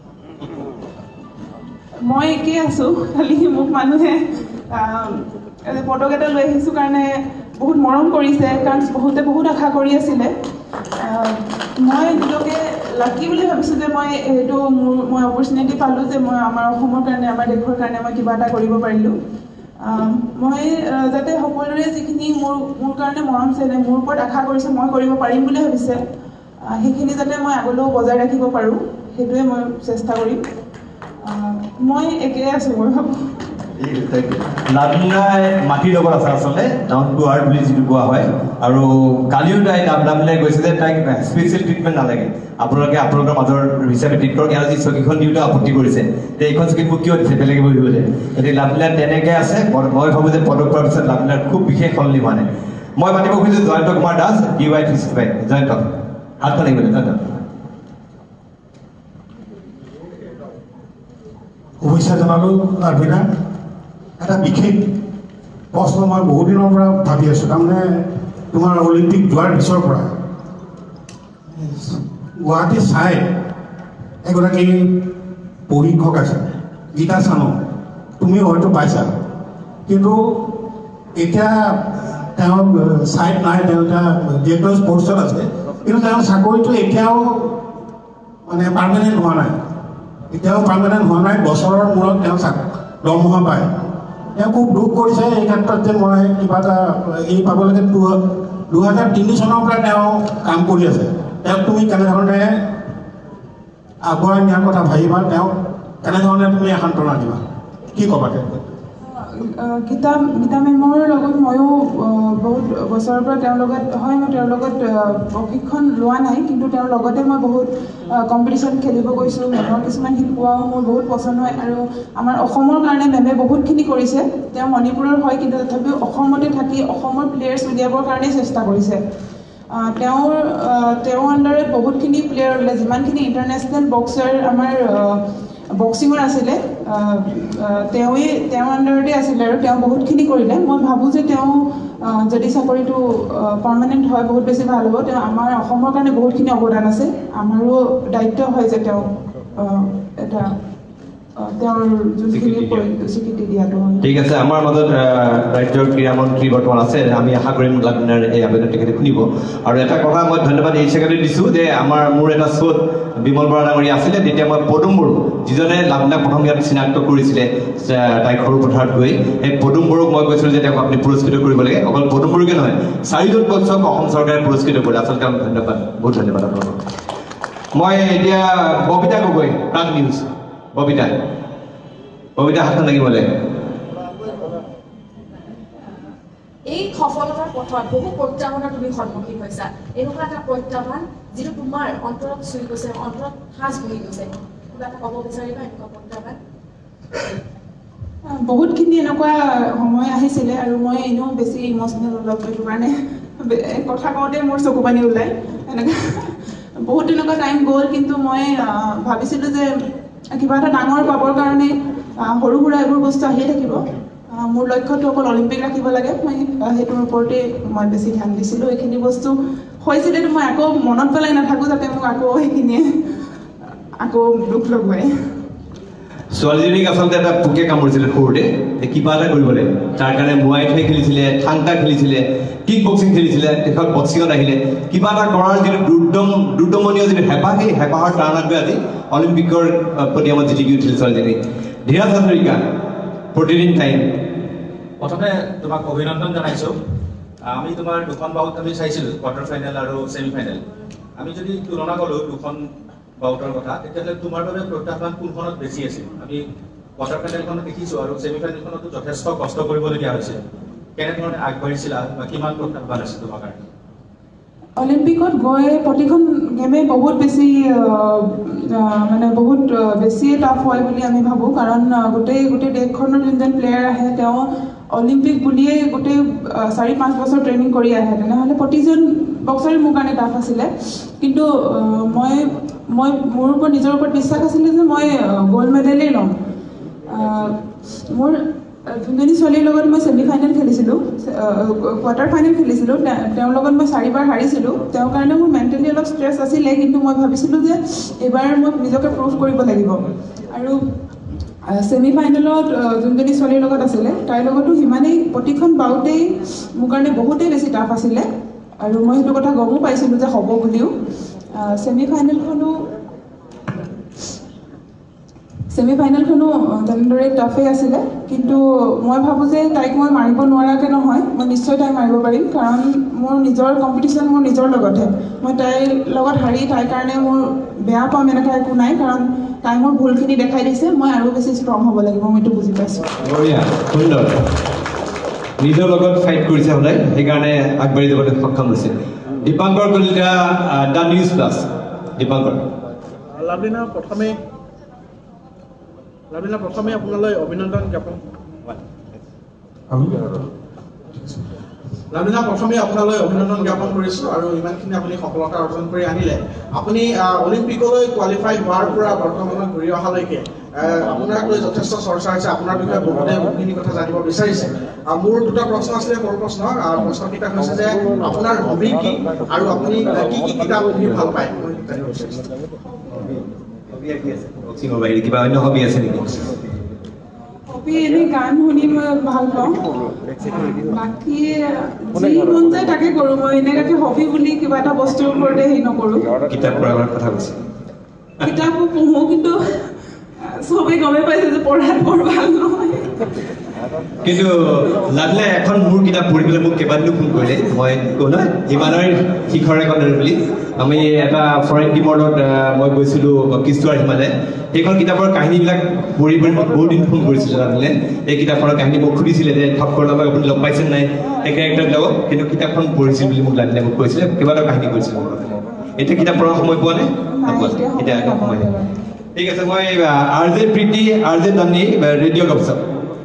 মই একেই আছোঁ, খালি মোক মানুহে পদক এটা লৈ আহিছোঁ কাৰণে বহুত মৰম কৰিছে, কাৰণ বহুতে বহুত আশা কৰি আছিলে। মই নিজকে লাকি বুলি ভাবিছোঁ যে মই সেইটো মোৰ মই অপৰচুনিটি পালোঁ যে মই আমাৰ অসমৰ কাৰণে, আমাৰ দেশৰ কাৰণে মই কিবা এটা কৰিব পাৰিলোঁ। মই যাতে সকলোৰে যিখিনি মোৰ মোৰ কাৰণে মৰম চেনে, মোৰ ওপৰত আশা কৰিছে মই কৰিব পাৰিম বুলি ভাবিছে, সেইখিনি যাতে মই আগলৈও বজাই ৰাখিব পাৰোঁ, সেইটোৱে মই চেষ্টা কৰিম। মই একেই আছোঁ, মই ভাবোঁ।
লাভলীলাই মাটিৰ লগত আছে আচলতে, ডাউন টু আৰ্থ বুলি যিটো কোৱা হয়। আৰু কালিও তাই লাভলীলাই কৈছে যে তাইক স্পেচিয়েল ট্ৰিটমেণ্ট নালাগে, আপোনালোকে আপোনালোকৰ মাজৰ হিচাপে ট্ৰিট কৰক। আৰু যি চকীখন দিওঁতে আপত্তি কৰিছে যে এইখন চকীত মোক কিয় দিছে বেলেগে বহিবলৈ, গতিকে লাভলীলাই তেনেকৈ আছে। মই ভাবোঁ যে পদক পোৱাৰ পিছত লাভলীলাৰ খুব বিশেষ সলনি হোৱা নাই। মই মাতিব খুজিছোঁ Jayanta Kumar Das, D Y three sixty five. Jayanta হাতখন আহিবলৈ। জয়ন্ত
শুভেচ্ছা জনালোঁ লাভলীনা। এটা বিশেষ প্ৰশ্ন মই বহুদিনৰ পৰা ভাবি আছোঁ, তাৰমানে তোমাৰ অলিম্পিক যোৱাৰ পিছৰ পৰা গুৱাহাটী চাই এগৰাকী প্ৰশিক্ষক আছে গীতা চানো, তুমি হয়তো পাইছা, কিন্তু এতিয়া তেওঁ চাইট নাই, তেওঁ এতিয়া ডিৰেক্টৰ স্পৰ্টছত আছে, কিন্তু তেওঁৰ চাকৰিটো এতিয়াও মানে পাৰ্মানেণ্ট হোৱা নাই, এতিয়াও পাৰ্মানেণ্ট হোৱা নাই। বছৰৰ মূৰত তেওঁ দৰমহা পায়। তেওঁ খুব দুখ কৰিছে এই ক্ষেত্ৰত যে মই কিবা এটা এই পাব লাগে। দুহেজাৰ তিনি চনৰ পৰা তেওঁ কাম কৰি আছে। তেওঁক তুমি কেনেধৰণে আগুৱাই নিয়াৰ কথা ভাবিবা, তেওঁক কেনেধৰণে তুমি সান্তনা দিবা, কি ক'বা?
গীতা গীতা মেমৰ লগত ময়ো বহুত বছৰৰ পৰা তেওঁৰ লগত হয়, মই তেওঁৰ লগত প্ৰশিক্ষণ লোৱা নাই, কিন্তু তেওঁৰ লগতে মই বহুত কম্পিটিশ্যন খেলিব গৈছোঁ, মেমৰ কিছুমান শিকোৱাও মোৰ বহুত পচন্দ হয়। আৰু আমাৰ অসমৰ কাৰণে মেমে বহুতখিনি কৰিছে। তেওঁ মণিপুৰৰ হয়, কিন্তু তথাপিও অসমতে থাকি অসমৰ প্লেয়াৰ্ছ উলিয়াবৰ কাৰণেই চেষ্টা কৰিছে। তেওঁৰ তেওঁৰ আণ্ডাৰত বহুতখিনি প্লেয়াৰ ওলালে, যিমানখিনি ইণ্টাৰনেশ্যনেল বক্সাৰ আমাৰ বক্সিঙৰ আছিলে তেওঁৱে তেওঁৰ আণ্ডাৰতে আছিলে, আৰু তেওঁ বহুতখিনি কৰিলে। মই ভাবোঁ যে তেওঁ যদি চাকৰিটো পাৰ্মানেণ্ট হয় বহুত বেছি ভাল হ'ব। তেওঁ আমাৰ অসমৰ কাৰণে বহুতখিনি অৱদান আছে, আমাৰো দায়িত্ব হয় যে তেওঁ এটা তেওঁৰ যোনখিনি স্বীকৃতি দিয়াটো
ঠিক আছে আমাৰ মাজত ৰাজ্যৰ ক্ৰীড়া মন্ত্ৰী বৰ্তমান আছে আমি আশা কৰিম লাভলীনাৰ এই আবেদন তেখেতে শুনিব আৰু এটা কথা মই ধন্যবাদ এই চেকেণ্ডে দিছোঁ যে আমাৰ মোৰ এটা শ্ব'ত বিমল বৰা ডাঙৰীয়া আছিলে তেতিয়া মই পদুম বড়ো যিজনে লাভলীনাক প্ৰথম ইয়াত চিনাক্ত কৰিছিলে তাইক সৰু পথাৰত গৈ সেই পদুম বড়োক মই কৈছিলোঁ যে তেওঁক আপুনি পুৰস্কৃত কৰিব লাগে অকল পদুম বড়োকে নহয় চাৰিজন পক্ষক অসম চৰকাৰে পুৰস্কৃত কৰিলে আচলতে আমি ধন্যবাদ বহুত ধন্যবাদ আপোনালোকক মই এতিয়া ববিতা গগৈ প্ৰাগ নিউজ ববিতা ববিতা হাত লাগিবলে
এই সফলতাৰ পথত বহু প্ৰত্যাহ্বানৰ তুমি সন্মুখীন হৈছা এনেকুৱা এটা প্ৰত্যাহ্বান যিটো তোমাৰ অন্তৰত চুই গৈছে অন্তৰত সাজ বহি গৈছে কিবা এটা ক'ব বিচাৰিবা এনেকুৱা প্ৰত্যাহ্বান
বহুতখিনি এনেকুৱা সময় আহিছিলে আৰু মই এনেও বেছি ইম'চনেল অলপ সেইটো কাৰণে কথা কওঁতে মোৰ চকু পানী ওলায় এনেকৈ বহুত তেনেকুৱা টাইম গ'ল কিন্তু মই ভাবিছিলোঁ যে কিবা এটা ডাঙৰ পাবৰ কাৰণে সৰু সুৰা এইবোৰ বস্তু আহিয়ে থাকিব মোৰ লক্ষ্যটো অকল অলিম্পিক ৰাখিব লাগে মই সেইটোৰ ওপৰতে মই বেছি ধ্যান দিছিলোঁ এইখিনি বস্তু হৈছিলেতো মই আকৌ মনত পেলাই নাথাকোঁ যাতে মোক আকৌ সেইখিনিয়ে আকৌ দুখ লগুৱাই
ছোৱালীজনীক আচলতে এটা পোকে কামুৰিছিলে সৰুতে কিবা এটা কৰিব লাগে তাৰ কাৰণে মুৱাই ঠাই খেলিছিলে ঠাংটা খেলিছিলে কিক বক্সিং খেলিছিলে তেখেত বক্সিঙত আহিলে কিবা এটা কৰাৰ যিটো দুৰ্দম দুৰ্দমনীয় যিটো হেঁপাহ সেই হেঁপাহৰ তাৰণাত গৈ আজি অলিম্পিকৰ পডিয়ামত জিলিকি উঠিলে ছোৱালীজনী ধীৰাজ হাজৰিকা প্ৰতিদিন টাইম
প্ৰথমে তোমাক অভিনন্দন জনাইছোঁ আমি তোমাৰ দুখন বাউট আমি চাইছিলোঁ কোৱাৰ্টাৰ ফাইনেল আৰু ছেমি ফাইনেল আমি যদি তুলনা কৰোঁ দুখন বাউটৰ কথা তেতিয়াহ'লে তোমাৰ বাবে প্ৰত্যাহ্বান কোনখনত বেছি আছিল আমি কোৱাৰ্টাৰ ফাইনেলখনত দেখিছোঁ আৰু ছেমি ফাইনেলখনতো যথেষ্ট কষ্ট কৰিবলগীয়া হৈছে কেনেধৰণে আগবাঢ়িছিলা বা কিমান প্ৰত্যাহ্বান আছিল তোমাৰ কাৰণে
অলিম্পিকত গৈ প্ৰতিখন গেমে বহুত বেছি মানে বহুত বেছিয়ে টাফ হয় বুলি আমি ভাবোঁ কাৰণ গোটেই গোটেই দেশখনৰ যোনজন প্লেয়াৰ আহে তেওঁ অলিম্পিক বুলিয়েই গোটেই চাৰি পাঁচ বছৰ ট্ৰেইনিং কৰি আহে তেনেহ'লে প্ৰতিজন বক্সাৰে মোৰ কাৰণে টাফ আছিলে কিন্তু মই মই মোৰ ওপৰত নিজৰ ওপৰত বিশ্বাস আছিলে যে মই গ'ল্ড মেডেলেই ল'ম মোৰ যোনজনী ছোৱালীৰ লগত মই ছেমি ফাইনেল খেলিছিলোঁ কোৱাৰ্টাৰ ফাইনেল খেলিছিলোঁ তেওঁৰ লগত মই চাৰিবাৰ হাৰিছিলোঁ তেওঁৰ কাৰণে মোৰ মেণ্টেলি অলপ ষ্ট্ৰেছ আছিলে কিন্তু মই ভাবিছিলোঁ যে এইবাৰ মই নিজকে প্ৰুভ কৰিব লাগিব আৰু ছেমি ফাইনেলত যোনজনী ছোৱালীৰ লগত আছিলে তাইৰ লগতো সিমানেই প্ৰতিখন বাউটেই মোৰ কাৰণে বহুতেই বেছি টাফ আছিলে আৰু মই সেইটো কথা গমো পাইছিলোঁ যে হ'ব বুলিও ছেমি ফাইনেলখনো ছেমি ফাইনেলখনো তেনেদৰে টাফেই আছিলে কিন্তু মই ভাবোঁ যে তাইক মই মাৰিব নোৱাৰাকৈ নহয় মই নিশ্চয় তাইক মাৰিব পাৰিম কাৰণ মোৰ নিজৰ কম্পিটিশ্যন মোৰ নিজৰ লগতহে মই তাইৰ লগত হাৰি তাইৰ কাৰণে মোৰ বেয়া পাম এনেকুৱা একো নাই কাৰণ তাই মোৰ ভুলখিনি দেখাই দিছে মই আৰু বেছি ষ্ট্ৰং হ'ব লাগিব মই এইটো বুজি পাইছোঁ
বঢ়িয়া সুন্দৰ নিজৰ লগত ফাইট কৰিছে সদায় সেইকাৰণে আগবাঢ়ি যাবলৈ সক্ষম হৈছে Dipankar Kalita the news plus Dipankar
Lovlina প্ৰথমে লাভলীনা প্ৰথমে আপোনালৈ অভিনন্দন জ্ঞাপন লাভলীনা প্ৰথমে আপোনালৈ অভিনন্দন জ্ঞাপন কৰিছোঁ আৰু ইমানখিনি আপুনি সফলতা অৰ্জন কৰি আনিলে আপুনি অলিম্পিকলৈ কোৱালিফাই হোৱাৰ পৰা বৰ্তমানত ঘূৰি অহালৈকে আপোনাক লৈ যথেষ্ট চৰ্চা হৈছে আপোনাৰ বিষয়ে বহুতে বহুখিনি কথা জানিব বিচাৰিছে মোৰ দুটা প্ৰশ্ন আছিলে মোৰ প্ৰশ্ন প্ৰশ্নকেইটা হৈছে যে আপোনাৰ হবি কি আৰু আপুনি কি কি কিতাপ পঢ়ি ভাল পায়
কিবা অন্য হবি আছে নেকি
হবি এনেই গান শুনি মই ভাল পাওঁ বাকী যি মন যায় তাকে কৰোঁ মই এনেকুৱাকৈ হবি বুলি কিবা এটা বস্তুৰ ওপৰতে হেৰি নকৰোঁ
কিতাপ পঢ়াৰ কথা কৈছে
কিতাপো পঢ়োঁ কিন্তু চবেই গমেই পাইছে যে পঢ়াত বৰ ভাল নহয়
কিন্তু লাভলীনাই এখন মোৰ কিতাপ পঢ়ি পেলাই মোক কেইবাদিনো ফোন কৰিলে মই কওঁ নহয় হিমালয়ৰ শিখৰ এখন বুলি আমি এটা ফৰেইন টিমৰ লগত মই গৈছিলোঁ কিস্তুৱাৰ হিমালয় সেইখন কিতাপৰ কাহিনীবিলাক পঢ়ি পঢ়ি মোক বহুত দিন ফোন কৰিছিলোঁ লাভলীনাই এই কিতাপখনৰ কাহিনী মোক সুধিছিলে যে ঠক্কৰ লগত আপুনি লগ পাইছে নাই এই কেৰেক্টাৰবিলাকক কিন্তু কিতাপখন পঢ়িছিল বুলি মোক লাভলীনাই মোক কৈছিলে কেইবাটাও কাহিনী কৰিছিল এতিয়া কিতাপ পঢ়াৰ সময় পোৱা নাই এতিয়া সময় নাই ঠিক আছে মই R J Preeti R J Dani radio' Gupshup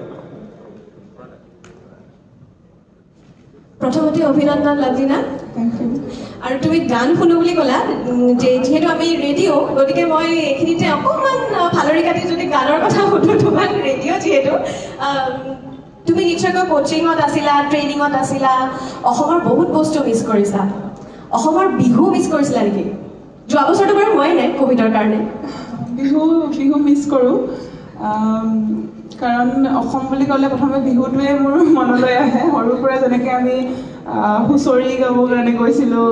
প্ৰথমতে অভিনন্দন লাভলীনা আৰু তুমি গান শুনো বুলি ক'লা যে যিহেতু আমি ৰেডিঅ' গতিকে মই এইখিনিতে অকণমান ফালৰি কাটি যদি গানৰ কথা সুধোঁ তোমাক ৰেডিঅ' যিহেতু তুমি নিশ্চয়কৈ কোচিঙত আছিলা ট্ৰেইনিঙত আছিলা অসমৰ বহুত বস্তু মিছ কৰিছা অসমৰ বিহু মিছ কৰিছিলা নেকি যোৱা বছৰটো বাৰু হোৱাই নাই ক'ভিডৰ কাৰণে
বিহু বিহু মিছ কৰোঁ কাৰণ অসম বুলি ক'লে প্ৰথমে বিহুটোৱে মোৰ মনলৈ আহে সৰুৰ পৰা যেনেকৈ আমি হুঁচৰি গাবৰ কাৰণে গৈছিলোঁ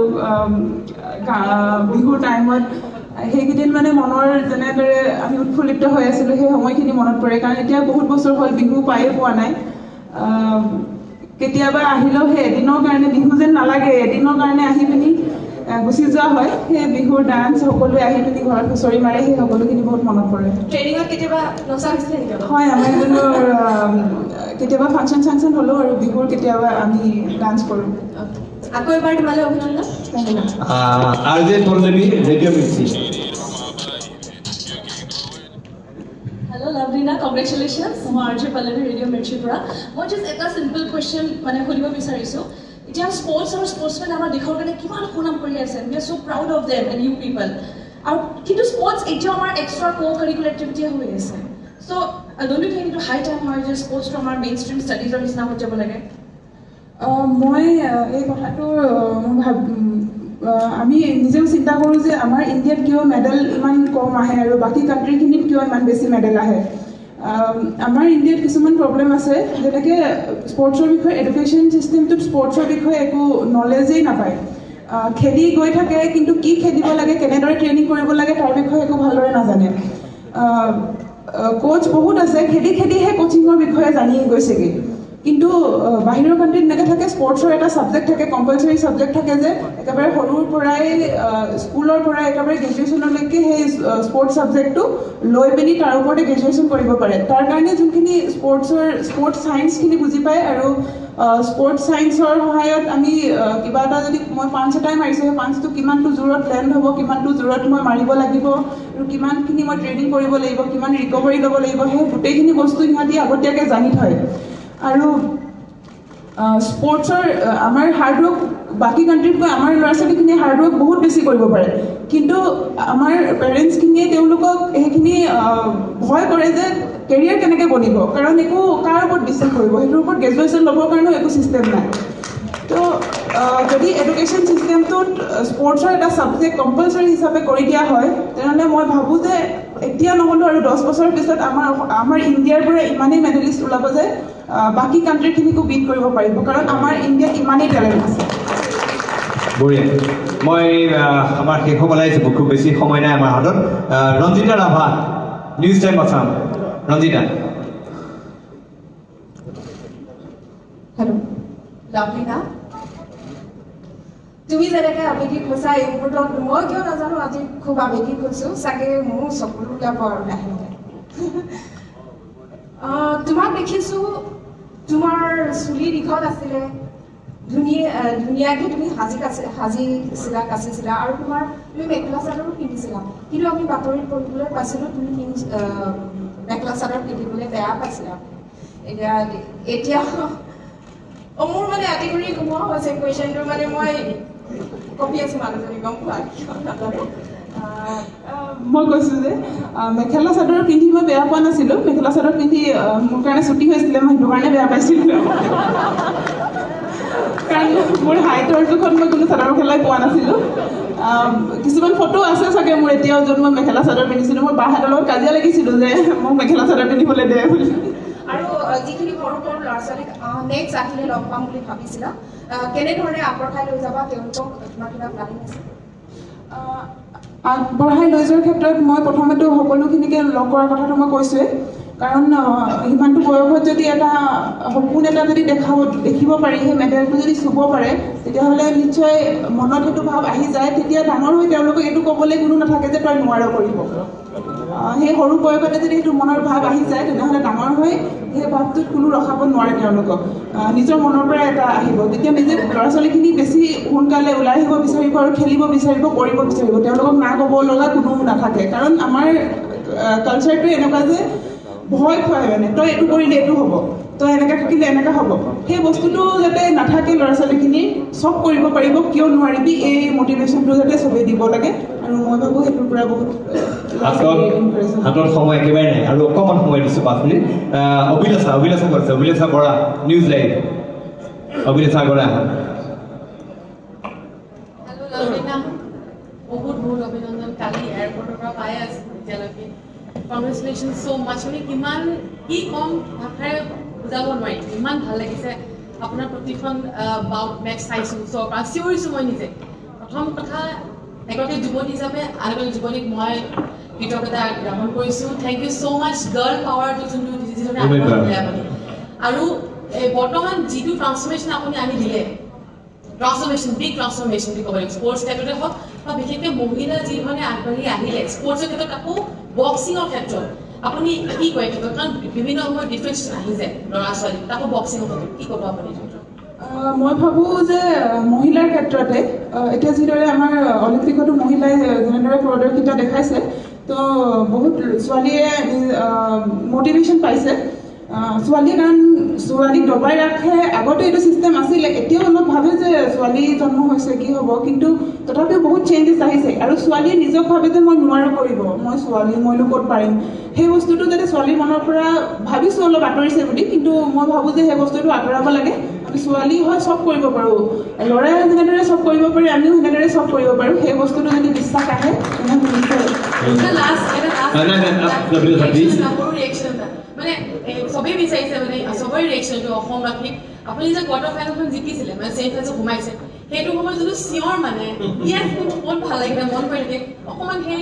বিহুৰ টাইমত সেইকেইদিন মানে মনৰ যেনেদৰে আমি উৎফুল্লিত হৈ আছিলোঁ সেই সময়খিনি মনত পৰে কাৰণ এতিয়া বহুত বছৰ হ'ল বিহু পায়ে পোৱা নাই কেতিয়াবা আহিলেও সেই এদিনৰ কাৰণে বিহু যেন নালাগে এদিনৰ কাৰণে আহি পিনি গুচি যোৱা হয় সেই বিহুৰ ডান্স সকলোৱে আহি পিনি ঘৰত হুঁচৰি মাৰে সেই সকলোখিনি বহুত মনত পৰে
ট্ৰেইনিঙত কেতিয়াবা নচা হৈছিলে নেকি
হয় আমাৰ এজনৰ কেতিয়াবা ফাংচন চাংচন হ'লেও আৰু বিহুৰ কেতিয়াবা আমি ডান্স কৰোঁ
আকৌ এবাৰ তোমালৈ অভিনন্দন
R J Pallavi radio' Mirchi
Hello, Lavrina. Congratulations. মই আৰ জে পল্লৱী ৰেডিঅ' মিৰ্চিৰ পৰা মই জাষ্ট এটা চিম্পল কুৱেশ্যন মানে সুধিব বিচাৰিছোঁ এতিয়া স্পৰ্টছ আৰু স্পৰ্টছমেন আমাৰ দেশৰ কাৰণে কিমান সুনাম কৰি আছে we are so' proud of them and you people আৰু কিন্তু স্পৰ্টছ এতিয়াও আমাৰ এক্সট্ৰা কো কাৰিকুলাৰ এক্টিভিটি হৈ আছে চ' ডোন্ট ইউ থিংক এইটো হাই টাইম হয় যে স্পৰ্টছটো আমাৰ মেইন ষ্ট্ৰীম ষ্টাডিজৰ নিচিনা হৈ যাব লাগে
মই এই কথাটো ভাব আমি নিজেও চিন্তা কৰোঁ যে আমাৰ ইণ্ডিয়াত কিয় মেডেল ইমান কম আহে আৰু বাকী কাণ্ট্ৰিখিনিত কিয় ইমান বেছি মেডেল আহে আমাৰ ইণ্ডিয়াত কিছুমান প্ৰব্লেম আছে যেনেকৈ স্পৰ্টছৰ বিষয়ে এডুকেশ্যন ছিষ্টেমটোত স্পৰ্টছৰ বিষয়ে একো নলেজেই নাপায় খেলি গৈ থাকে কিন্তু কি খেলিব লাগে কেনেদৰে ট্ৰেইনিং কৰিব লাগে তাৰ বিষয়ে একো ভালদৰে নাজানে কোচ বহুত আছে খেলি খেলিহে কোচিঙৰ বিষয়ে জানি গৈছেগৈ কিন্তু বাহিৰৰ কাণ্ট্ৰিত এনেকৈ থাকে স্পৰ্টছৰ এটা ছাবজেক্ট থাকে কম্পালচৰি ছাবজেক্ট থাকে যে একেবাৰে সৰুৰ পৰাই স্কুলৰ পৰাই একেবাৰে গ্ৰেজুৱেশ্যনলৈকে সেই স্পৰ্টছ ছাবজেক্টটো লৈ পিনি তাৰ ওপৰতে গ্ৰেজুৱেশ্যন কৰিব পাৰে তাৰ কাৰণে যোনখিনি স্পৰ্টছৰ স্পৰ্টছ ছায়েন্সখিনি বুজি পায় আৰু স্পৰ্টছ ছায়েন্সৰ সহায়ত আমি কিবা এটা যদি মই পাঞ্চ এটাই মাৰিছোঁ সেই পাঞ্চটো কিমানটো জোৰত লেণ্ড হ'ব কিমানটো জোৰত মই মাৰিব লাগিব আৰু কিমানখিনি মই ট্ৰেইনিং কৰিব লাগিব কিমান ৰিকভাৰী ল'ব লাগিব সেই গোটেইখিনি বস্তু সিহঁতি আগতীয়াকৈ জানি থয় আৰু স্পৰ্টছৰ আমাৰ হাৰ্ডৱৰ্ক বাকী কাণ্ট্ৰিতকৈ আমাৰ ল'ৰা ছোৱালীখিনিয়ে হাৰ্ডৱৰ্ক বহুত বেছি কৰিব পাৰে কিন্তু আমাৰ পেৰেণ্টছখিনিয়ে তেওঁলোকক সেইখিনি ভয় কৰে যে কেৰিয়াৰ কেনেকৈ বনিব কাৰণ একো কাৰ ওপৰত বিশ্বাস কৰিব সেইটোৰ ওপৰত গ্ৰেজুৱেশ্যন ল'বৰ কাৰণেও একো ছিষ্টেম নাই তো যদি এডুকেশ্যন ছিষ্টেমটোত স্পৰ্টছৰ এটা ছাবজেক্ট কম্পালচৰি হিচাপে কৰি দিয়া হয় তেনেহ'লে মই ভাবোঁ যে এতিয়া নহ'লেও আৰু দহ বছৰৰ পিছত আমাৰ আমাৰ ইণ্ডিয়াৰ পৰা ইমানেই মেডেলিষ্ট ওলাব যে বাকী কাণ্ট্ৰিখিনিকো বিট কৰিব পাৰিব কাৰণ আমাৰ ইণ্ডিয়াত ইমানেই টেলেণ্ট আছে
বঢ়িয়া মই আমাৰ শেষ হ'ব লাগিছে খুব বেছি সময় নাই আমাৰ হাতত Ranjita Rabha news time Assam Ranjita
hello' Lovlina তুমি যেনেকৈ আৱেগিক হৈছা এই মুহূৰ্তত মই কিয় নাজানো আজি খুব আৱেগিক হৈছোঁ চাগে মোৰ চকুলো ওলাব আৰু লাহে লাহে তোমাক দেখিছোঁ তোমাৰ চুলি দীঘল আছিলে ধুনীয়া ধুনীয়াকৈ তুমি সাজি কাচি সাজিছিলা কাচিছিলা আৰু তোমাৰ তুমি মেখেলা চাদৰো পিন্ধিছিলা কিন্তু আমি বাতৰিত পঢ়িবলৈ পাইছিলোঁ তুমি মেখেলা চাদৰ পিন্ধিবলৈ বেয়া পাইছিলা এতিয়া এতিয়া মোৰ মানে আতি কৰি সোমোৱা হৈছে কুৱেশ্যনটো মানে মই কপি আছোঁ মানুহজনী গম পোৱা
মই কৈছোঁ যে মেখেলা চাদৰ পিন্ধি মই বেয়া পোৱা নাছিলোঁ মেখেলা চাদৰ পিন্ধি মোৰ কাৰণে ছুটি হৈছিলে মই সেইটো কাৰণে বেয়া পাইছিলোঁ কাৰণ মোৰ হাইটৰ জোখত মই কোনো চাদৰ মেখেলাই পোৱা নাছিলোঁ কিছুমান ফটো আছে চাগে মোৰ এতিয়াও য'ত মই মেখেলা চাদৰ পিন্ধিছিলোঁ মই বাহঁতৰ লগত কাজিয়া লাগিছিলোঁ যে মোক মেখেলা চাদৰ পিন্ধিবলৈ দে বুলি
আৰু যিখিনি সৰু সৰু ল'ৰা ছোৱালীক নেক্সট আহিলে লগ পাম বুলি ভাবিছিলা কেনেধৰণে আগবঢ়াই লৈ যাবা তেওঁলোকক তোমাৰ কিবা প্লানিং আছে
আগবঢ়াই লৈ যোৱাৰ ক্ষেত্ৰত মই প্ৰথমেতো সকলোখিনিকে লগ কৰাৰ কথাটো মই কৈছোঁৱেই কাৰণ সিমানটো বয়সত যদি এটা সপোন এটা যদি দেখাব দেখিব পাৰি সেই মেডেলটো যদি চুব পাৰে তেতিয়াহ'লে নিশ্চয় মনত সেইটো ভাৱ আহি যায় তেতিয়া ডাঙৰ হৈ তেওঁলোকক এইটো ক'বলৈ কোনো নাথাকে যে তই নোৱাৰ কৰিব সেই সৰু বয়সতে যদি সেইটো মনৰ ভাৱ আহি যায় তেনেহ'লে ডাঙৰ হৈ সেই ভাৱটোত কোনো ৰখাব নোৱাৰে তেওঁলোকক নিজৰ মনৰ পৰা এটা আহিব তেতিয়া নিজে ল'ৰা ছোৱালীখিনি বেছি সোনকালে ওলাই আহিব বিচাৰিব আৰু খেলিব বিচাৰিব কৰিব বিচাৰিব তেওঁলোকক না ক'ব লগা কোনো নাথাকে কাৰণ আমাৰ কালচাৰটোৱে এনেকুৱা যে ভয় খুৱাই মানে তই এইটো কৰিলে এইটো হ'ব তই এনেকৈ থাকিলে এনেকৈ হ'ব সেই বস্তুটো যাতে নাথাকে ল'ৰা ছোৱালীখিনি চব কৰিব পাৰিব কিয় নোৱাৰিবি এই মটিভেশ্যনটো যাতে চবেই দিব লাগে আৰু মই ভাবোঁ সেইটোৰ পৰা বহুত
হাতত সময় একেবাৰে নাই আৰু অকণমান সময় দিছোঁ পাঁচ মিনিট অভিলাষা অভিলাষা কৰিছে অভিলাষা বৰা নিউজ লাইভ অভিলাষা বৰা
বহুত বহুত অভিনন্দন কালি এয়াৰপৰ্টৰ পৰা পাই আছোঁ এতিয়ালৈকে
কংগ্ৰেচুলেশ্যন চ' মাছ মানে কিমান কি কম ভাষাৰে বুজাব নোৱাৰিম ইমান ভাল লাগিছে আপোনাৰ প্ৰতিখন বাউট মেচ চাইছোঁ চ' চিঞৰিছোঁ মই নিজে প্ৰথম কথা এগৰাকী যুৱতী হিচাপে আন এগৰাকী যুৱতীক মই কৃতজ্ঞতা জ্ঞাপন কৰিছোঁ thank you so' much girl পাৱাৰটো যোনটো যিজনে আগবঢ়ালে আপুনি আৰু বৰ্তমান যিটো ট্ৰান্সফৰ্মেশ্যন আপুনি আনি দিলে ট্ৰান্সফৰ্মেশ্যন বিগ ট্ৰান্সফৰ্মেশ্যন বুলি ক'ব লাগিব স্পৰ্টছ ক্ষেত্ৰতে হওক বা বিশেষকৈ মহিলা যিধৰণে আগবাঢ়ি আহিলে স্পৰ্টছৰ ক্ষেত্ৰত আকৌ বক্সিঙৰ ক্ষেত্ৰত আপুনি কি কয় ক্ষেত্ৰত কাৰণ বিভিন্ন সময়ত ডিফাৰেঞ্চ আহি যায় ল'ৰা ছোৱালী তাকো বক্সিঙৰ ক্ষেত্ৰত কি ক'ব আপুনি
মই ভাবোঁ যে মহিলাৰ ক্ষেত্ৰতে এতিয়া যিদৰে আমাৰ অলিম্পিকতো মহিলাই যেনেদৰে প্ৰদৰ্শিতা দেখাইছে তো বহুত ছোৱালীয়ে মটিভেশ্যন পাইছে ছোৱালী কাৰণ ছোৱালীক দবাই ৰাখে আগতে এইটো চিষ্টেম আছিলে এতিয়াও অলপ ভাবে যে ছোৱালী জন্ম হৈছে কি হ'ব কিন্তু তথাপিও বহুত চেঞ্জেছ আহিছে আৰু ছোৱালীয়ে নিজক ভাবে যে মই নোৱাৰোঁ কৰিব মই ছোৱালী মইনো ক'ত পাৰিম সেই বস্তুটো যাতে ছোৱালীৰ মনৰ পৰা ভাবিছোঁ অলপ আঁতৰিছে বুলি কিন্তু মই ভাবোঁ যে সেই বস্তুটো আঁতৰাব লাগে আমি ছোৱালী হয় চব কৰিব পাৰোঁ ল'ৰাই যেনেদৰে চব কৰিব পাৰি আমিও সেনেদৰে চব কৰিব পাৰোঁ সেই বস্তুটো যদি বিশ্বাস আহে
মানে চবেই বিচাৰিছে মানে চবৰে ৰিয়েকশ্যনটো অসমবাসীক আপুনি যে কোৱাৰ্টাৰ ফাইনেলখন জিকিছিলে মানে ছেমি ফাইনেলত সোমাইছে সেইটো সময়ত যিটো চিঞৰ মানে ইয়াত বহুত ভাল লাগিলে মন কৰি থাকে অকণমান সেই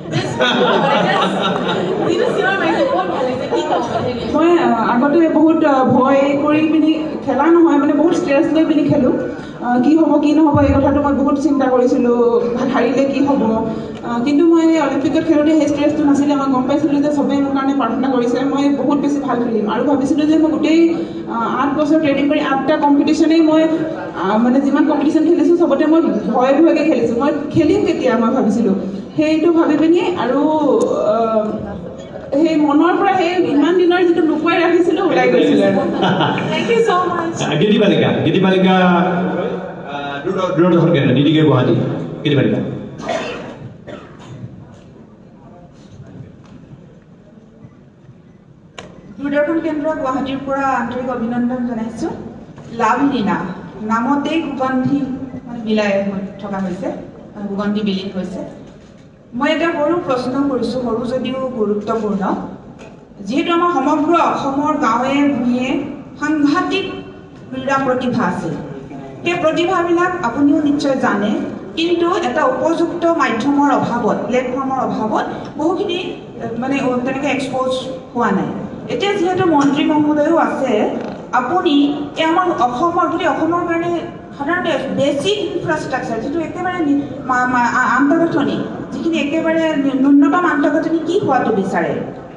মই আগতে বহুত ভয় কৰি পিনি খেলা নহয় মানে বহুত ষ্ট্ৰেছ লৈ পিনি খেলোঁ কি হ'ব কি নহ'ব এই কথাটো মই বহুত চিন্তা কৰিছিলোঁ হাৰিলে কি হ'ব কিন্তু মই অলিম্পিকত খেলোঁতে সেই ষ্ট্ৰেছটো নাছিলে মই গম পাইছিলোঁ যে চবেই মোৰ কাৰণে প্ৰাৰ্থনা কৰিছে মই বহুত বেছি ভাল খেলিম আৰু ভাবিছিলোঁ যে মই গোটেই আঠ বছৰ ট্ৰেইনিং কৰি আঠটা কম্পিটিশ্যনেই মই মানে যিমান কম্পিটিশ্যন খেলিছোঁ চবতে মই ভয়ে ভয়কৈ খেলিছোঁ মই খেলিম কেতিয়া মই ভাবিছিলোঁ সেইটো ভাবি পিনি আৰু সেই মনৰ পৰা সেই ইমান দিনৰ যিটো লুকুৱাই ৰাখিছিলোঁ ওলাই গৈছিলে থেংক ইউ ছ' মাছ
গীতি বালিকা গীতি বালিকা দূৰদৰ্শন কেন্দ্ৰ ডিডিকে গুৱাহাটী গীতি বালিকা
দূৰদৰ্শন কেন্দ্ৰ গুৱাহাটীৰ পৰা আন্তৰিক অভিনন্দন জনাইছোঁ লাভলীনা নামতেই সুগন্ধি মানে বিলাই থকা হৈছে সুগন্ধি বিলীন হৈছে মই এটা সৰু প্ৰশ্ন কৰিছোঁ সৰু যদিও গুৰুত্বপূৰ্ণ যিহেতু আমাৰ সমগ্ৰ অসমৰ গাঁৱে ভূঞে সাংঘাতিক ক্ৰীড়া প্ৰতিভা আছে সেই প্ৰতিভাবিলাক আপুনিও নিশ্চয় জানে কিন্তু এটা উপযুক্ত মাধ্যমৰ অভাৱত প্লেটফৰ্মৰ অভাৱত বহুখিনি মানে তেনেকৈ এক্সপ'জ হোৱা নাই এতিয়া যিহেতু মন্ত্ৰী মহোদয়ো আছে আপুনি এই আমাৰ অসমৰ বুলি অসমৰ কাৰণে সাধাৰণতে বেছিক ইনফ্ৰাষ্ট্ৰাকচাৰ যিটো একেবাৰে আন্তঃগাঁথনি যিখিনি একেবাৰে ন্যূনতম আন্তঃগাঁথনি কি হোৱাটো বিচাৰে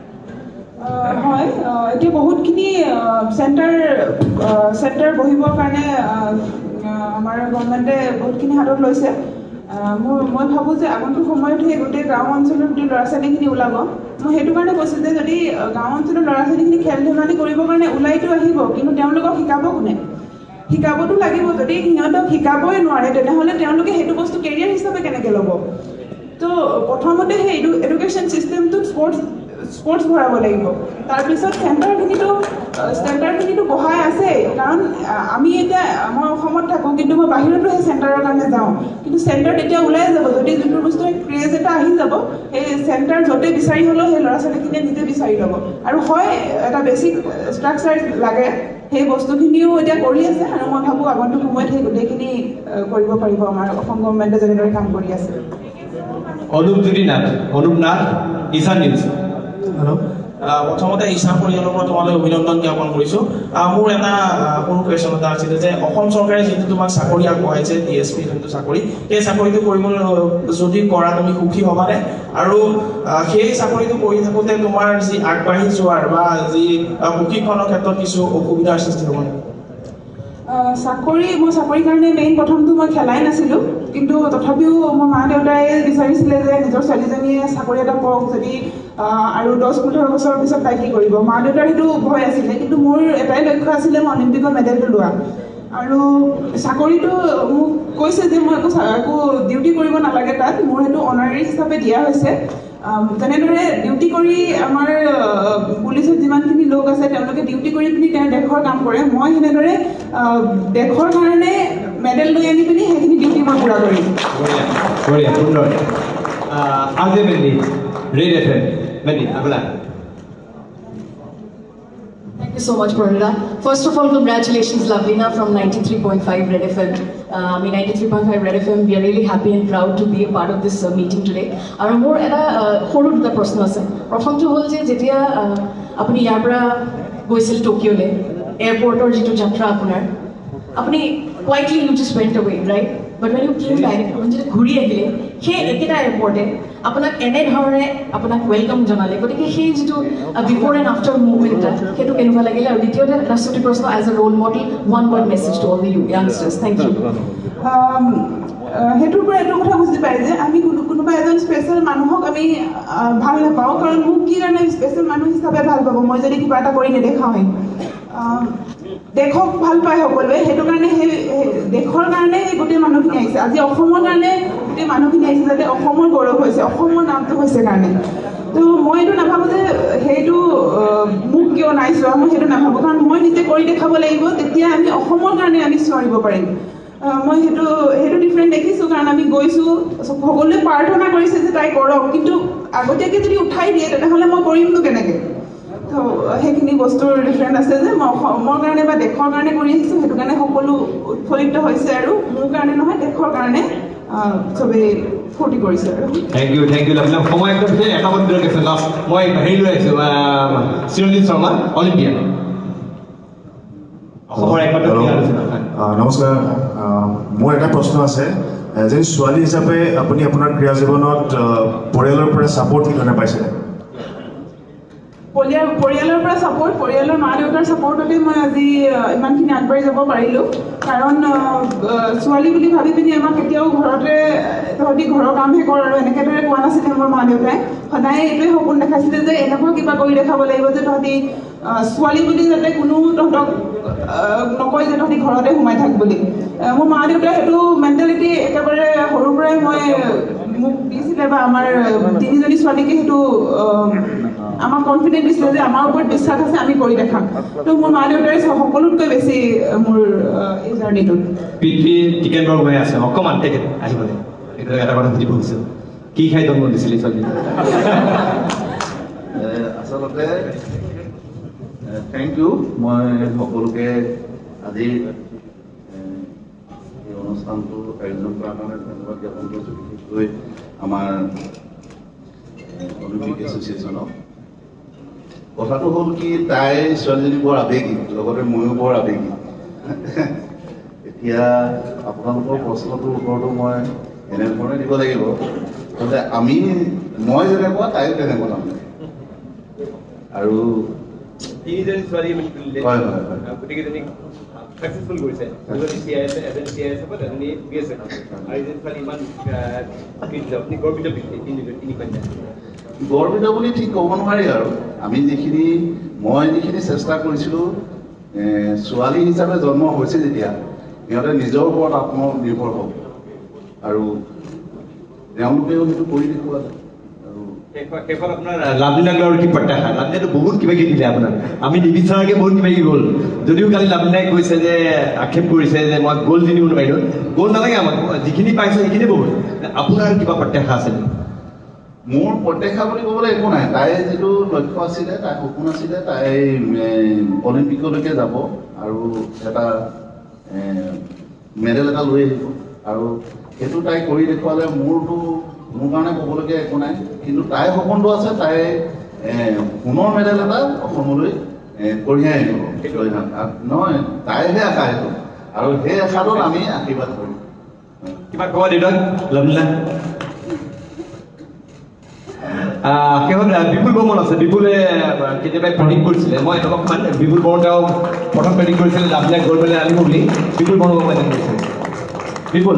হয় এতিয়া বহুতখিনি চেণ্টাৰ চেণ্টাৰ বহিবৰ কাৰণে আমাৰ গভৰ্ণমেণ্টে বহুতখিনি হাতত লৈছে মোৰ মই ভাবোঁ যে আগন্তুক সময়ত সেই গোটেই গাঁও অঞ্চলৰ গোটেই ল'ৰা ছোৱালীখিনি ওলাব মই সেইটো কাৰণে কৈছোঁ যে যদি গাঁও অঞ্চলৰ ল'ৰা ছোৱালীখিনি খেল ধেমালি কৰিবৰ কাৰণে ওলাইতো আহিব কিন্তু তেওঁলোকক শিকাব কোনে শিকাবতো লাগিব যদি সিহঁতক শিকাবই নোৱাৰে তেনেহ'লে তেওঁলোকে সেইটো বস্তু কেৰিয়াৰ হিচাপে কেনেকৈ ল'ব তো প্ৰথমতে সেই এডুকেশ্যন ছিষ্টেমটোত স্পৰ্টছ স্পৰ্টছ ভৰাব লাগিব তাৰপিছত চেণ্টাৰখিনিতো চেণ্টাৰখিনিতো বহাই আছেই কাৰণ আমি এতিয়া মই অসমত থাকোঁ কিন্তু মই বাহিৰতো সেই চেণ্টাৰৰ কাৰণে যাওঁ কিন্তু চেণ্টাৰ তেতিয়া ওলাই যাব যদি যোনটো বস্তু ক্ৰেজ এটা আহি যাব সেই চেণ্টাৰ য'তে বিচাৰি হ'লেও সেই ল'ৰা ছোৱালীখিনিয়ে নিজে বিচাৰি ল'ব আৰু হয় এটা বেছিক ষ্ট্ৰাকচাৰ লাগে সেই বস্তুখিনিও এতিয়া কৰি আছে আৰু মই ভাবোঁ আগন্তুক সময়ত সেই গোটেইখিনি কৰিব পাৰিব আমাৰ অসম গভৰ্ণমেণ্টে যেনেদৰে কাম কৰি আছে
অনুপ জ্যোতি নাথ অনুপ নাথ ঈশান নিউজ
হেল্ল' প্ৰথমতে ঈশা পৰিয়ালৰ পৰা তোমালৈ অভিনন্দন জ্ঞাপন কৰিছোঁ মোৰ এটা সৰু কুৱেশ্যন এটা আছিলে যে অসম চৰকাৰে যিটো তোমাক চাকৰি আগবঢ়াইছে ডি এছ পি যোনটো চাকৰি সেই চাকৰিটো কৰিবলৈ যদি কৰা তুমি সুখী হ'বানে আৰু সেই চাকৰিটো কৰি থাকোঁতে তোমাৰ যি আগবাঢ়ি যোৱাৰ বা যি প্ৰশিক্ষণৰ ক্ষেত্ৰত কিছু অসুবিধাৰ সৃষ্টি হ'ব নেকি
চাকৰি মই চাকৰিৰ কাৰণে মেইন প্ৰথমটো মই খেলাই নাছিলোঁ কিন্তু তথাপিও মোৰ মা দেউতাই বিচাৰিছিলে যে নিজৰ ছোৱালীজনীয়ে চাকৰি এটা পাওক যদি আৰু দহ পোন্ধৰ বছৰৰ পিছত তাই কি কৰিব মা দেউতাৰ সেইটো ভয় আছিলে কিন্তু মোৰ এটাই লক্ষ্য আছিলে মই অলিম্পিকত মেডেলটো লোৱা আৰু চাকৰিটো মোক কৈছে যে মই একো একো ডিউটি কৰিব নালাগে তাত মোৰ সেইটো অনাৰী হিচাপে দিয়া হৈছে যেনেদৰে ডিউটি কৰি আমাৰ পুলিচত যিমানখিনি লোক আছে তেওঁলোকে ডিউটি কৰি পিনি তেওঁ দেশৰ কাম কৰে মই সেনেদৰে দেশৰ কাৰণে মেডেল লৈ আনি পিনি সেইখিনি ডিউটি মই পূৰা কৰিম
বঢ়িয়া সুন্দৰ আজি মেলি ৰেড এফ এম মেনি আগলা
Thank you so much, Pranita. First of all, congratulations, Lavlina from ninety-three point five Red F M. Uh, I mean, ninety-three point five Red F M, we are really happy and proud to be a part of this uh, meeting today. Aru mor eta horu duta proshno ase. Prothom to hol je jetia apuni yar pora goisil Tokyo le airport or jitu jatra apunar apuni quietly you just went away, right? But when you came back, apuni jeta ghuri ahile he eketa airport e আপোনাক এনে ধৰণে আপোনাক welcome জনালে গতিকে সেই যেটো বিফোৰ and after movement সেইটো কেনেকুৱা লাগিলে আৰু দ্বিতীয়তে ৰাষ্ট্ৰপতি প্ৰশ্ন as a role model one word message to all the youngsters thank you
সেইটোৰ পৰা এইটো কথা বুজি পায় যে আমি কোনোবা এজন স্পেচিয়েল মানুহক আমি ভাল নাপাওঁ কাৰণ মোক কি কাৰণে স্পেচিয়েল মানুহ হিচাপে ভাল পাব মই যদি কিবা এটা কৰি নেদেখাওঁহে দেশক ভাল পায় সকলোৱে সেইটো কাৰণে সেই দেশৰ কাৰণে সেই গোটেই মানুহখিনি আহিছে আজি অসমৰ কাৰণে গোটেই মানুহখিনি আহিছে যাতে অসমৰ গৌৰৱ হৈছে অসমৰ নামটো হৈছে কাৰণে তো মই এইটো নাভাবোঁ যে সেইটো মোক কিয় নাই চোৱা মই সেইটো নাভাবোঁ কাৰণ মই নিজে কৰি দেখাব লাগিব তেতিয়া আমি অসমৰ কাৰণে আমি চিঞৰিব পাৰিম মই সেইটো সেইটো ডিফাৰেণ্ট দেখিছোঁ কাৰণ আমি গৈছোঁ সকলোৱে প্ৰাৰ্থনা কৰিছে যে তাই কৰক কিন্তু আগতীয়াকৈ যদি উঠাই দিয়ে তেনেহ'লে মই কৰিমনো কেনেকৈ তো সেইখিনি বস্তুৰ ডিফাৰেণ্ট আছে যে মই অসমৰ কাৰণে বা দেশৰ কাৰণে কৰি আহিছোঁ সেইটো কাৰণে সকলো উৎফুল্লিত হৈছে আৰু মোৰ কাৰণে নহয় দেশৰ কাৰণে চবেই ফূৰ্তি কৰিছে আৰু
থেংক ইউ থেংক ইউ আপোনাক সময় একদম এটা বন্ধ আছে লাষ্ট মই হেৰি লৈ আহিছোঁ চিৰঞ্জিত শৰ্মা অলিম্পিয়া অসমৰ একমাত্ৰ
নমস্কাৰ মোৰ এটা প্ৰশ্ন আছে যে ছোৱালী হিচাপে আপুনি আপোনাৰ ক্ৰীড়া জীৱনত পৰিয়ালৰ পৰা ছাপোৰ্ট কি ধৰণে পাইছে
পৰিয়াল পৰিয়ালৰ পৰা ছাপোৰ্ট পৰিয়ালৰ মা দেউতাৰ ছাপোৰ্টতে মই আজি ইমানখিনি আগবাঢ়ি যাব পাৰিলোঁ কাৰণ ছোৱালী বুলি ভাবি পিনি আমাক কেতিয়াও ঘৰতে তহঁতি ঘৰৰ কামহে কৰ আৰু এনেকেদৰে কোৱা নাছিলে মোৰ মা দেউতাই সদায় এইটোৱে সপোন দেখাইছিলে যে এনেকুৱা কিবা কৰি দেখাব লাগিব যে তহঁতি ছোৱালী বুলি যাতে কোনো তহঁতক নকয় যে তহঁতি ঘৰতে সোমাই থাক বুলি মোৰ মা দেউতাই সেইটো মেণ্টেলিটি একেবাৰে সৰুৰ পৰাই মই মোক দিছিলে বা আমাৰ তিনিজনী ছোৱালীকে সেইটো আমাক কনফিডেণ্ট দিছিলে যে আমাৰ ওপৰত বিশ্বাস আছে আমি কৰি দেখাম তো মোৰ মা দেউতাই সকলোতকৈ বেছি মোৰ এই জাৰ্ণিটোত
পিতৃ টিকেট বৰ গৈ আছে অকণমান টিকেট আহিবলৈ এইটো এটা কথা সুধিব খুজিছোঁ কি খাই জন্ম দিছিলে ছোৱালী
আচলতে থেংক ইউ মই সকলোকে আজি এই অনুষ্ঠানটো আয়োজন কৰাৰ কাৰণে ধন্যবাদ জ্ঞাপন কৰিছোঁ বিশেষকৈ আমাৰ অলিম্পিক এছ'চিয়েশ্যনক কথাটো হ'ল কি তাই ছোৱালীজনী বৰ আৱেগিক লগতে ময়ো বৰ আৱেগিক এতিয়া আপোনালোকৰ প্ৰশ্নটোৰ উত্তৰটো মই এনেধৰণে দিব লাগিব যে আমি মই যেনেকুৱা তাইও তেনেকুৱা তাৰমানে আৰু
তিনিজনী ছোৱালী
হয় হয় হয়
গোটেইকেইজনী ছাকচেছফুল কৰিছে এজনী চি আই এছ এজনী চি আই এছ এফত এজনী বি এছ এফত আৰু এজনী ছোৱালী ইমান আপুনি গৰ্বিত ব্যক্তি তিনি কন্যা
গৰ্বিত বুলি ঠিক ক'ব নোৱাৰি আৰু আমি যিখিনি মই যিখিনি চেষ্টা কৰিছিলোঁ ছোৱালী হিচাপে জন্ম হৈছে যেতিয়া সিহঁতে নিজৰ ওপৰত আত্মনিৰ্ভৰ হওক আৰু তেওঁলোকেও সেইটো কৰি দেখুৱালে
শেষত আপোনাৰ লাভলীনা আগৰ কি প্ৰত্যাশা লাভলীনাটো বহুত কিবা কিবি দিলে আপোনাৰ আমি নিবিচাৰাকৈ বহুত কিবা কিবি গ'ল যদিও কালি লাভলীনাই কৈছে যে আক্ষেপ কৰিছে যে মই গ'ল জিনিব নোৱাৰিলোঁ গ'ল নালাগে আমাক যিখিনি পাইছে সেইখিনি বহুত আপোনাৰ কিবা প্ৰত্যাশা আছে
মোৰ প্ৰত্যাশা বুলি ক'বলৈ একো নাই তাই যিটো লক্ষ্য আছিলে তাই সপোন আছিলে তাই অলিম্পিকলৈকে যাব আৰু এটা মেডেল এটা লৈ আহিব আৰু সেইটো তাই কৰি দেখুৱালে মোৰতো মোৰ কাৰণে ক'বলগীয়া একো নাই কিন্তু তাইৰ সপোনটো আছে তাই সোণৰ মেডেল এটা অসমলৈ কঢ়িয়াই আনিব নহয় তাইহে আশা সেইটো আৰু সেই আশাটোত আমি আশীৰ্বাদ কৰিম
কিবা ক'ব দেউতাক লাভলীনা শেষত বিপুল বৰ্মন আছে বিপুলে কেতিয়াবা প্ৰেডিক্ট কৰিছিলে মই অলপমান বিপুল বৰ্মন তেওঁ প্ৰথম প্ৰেডিক্ট কৰিছিলে লাভলীনাক গ'ল মেডেল আনিব বুলি বিপুল বৰ্মন প্ৰেডিক্ট কৰিছিলে বিপুল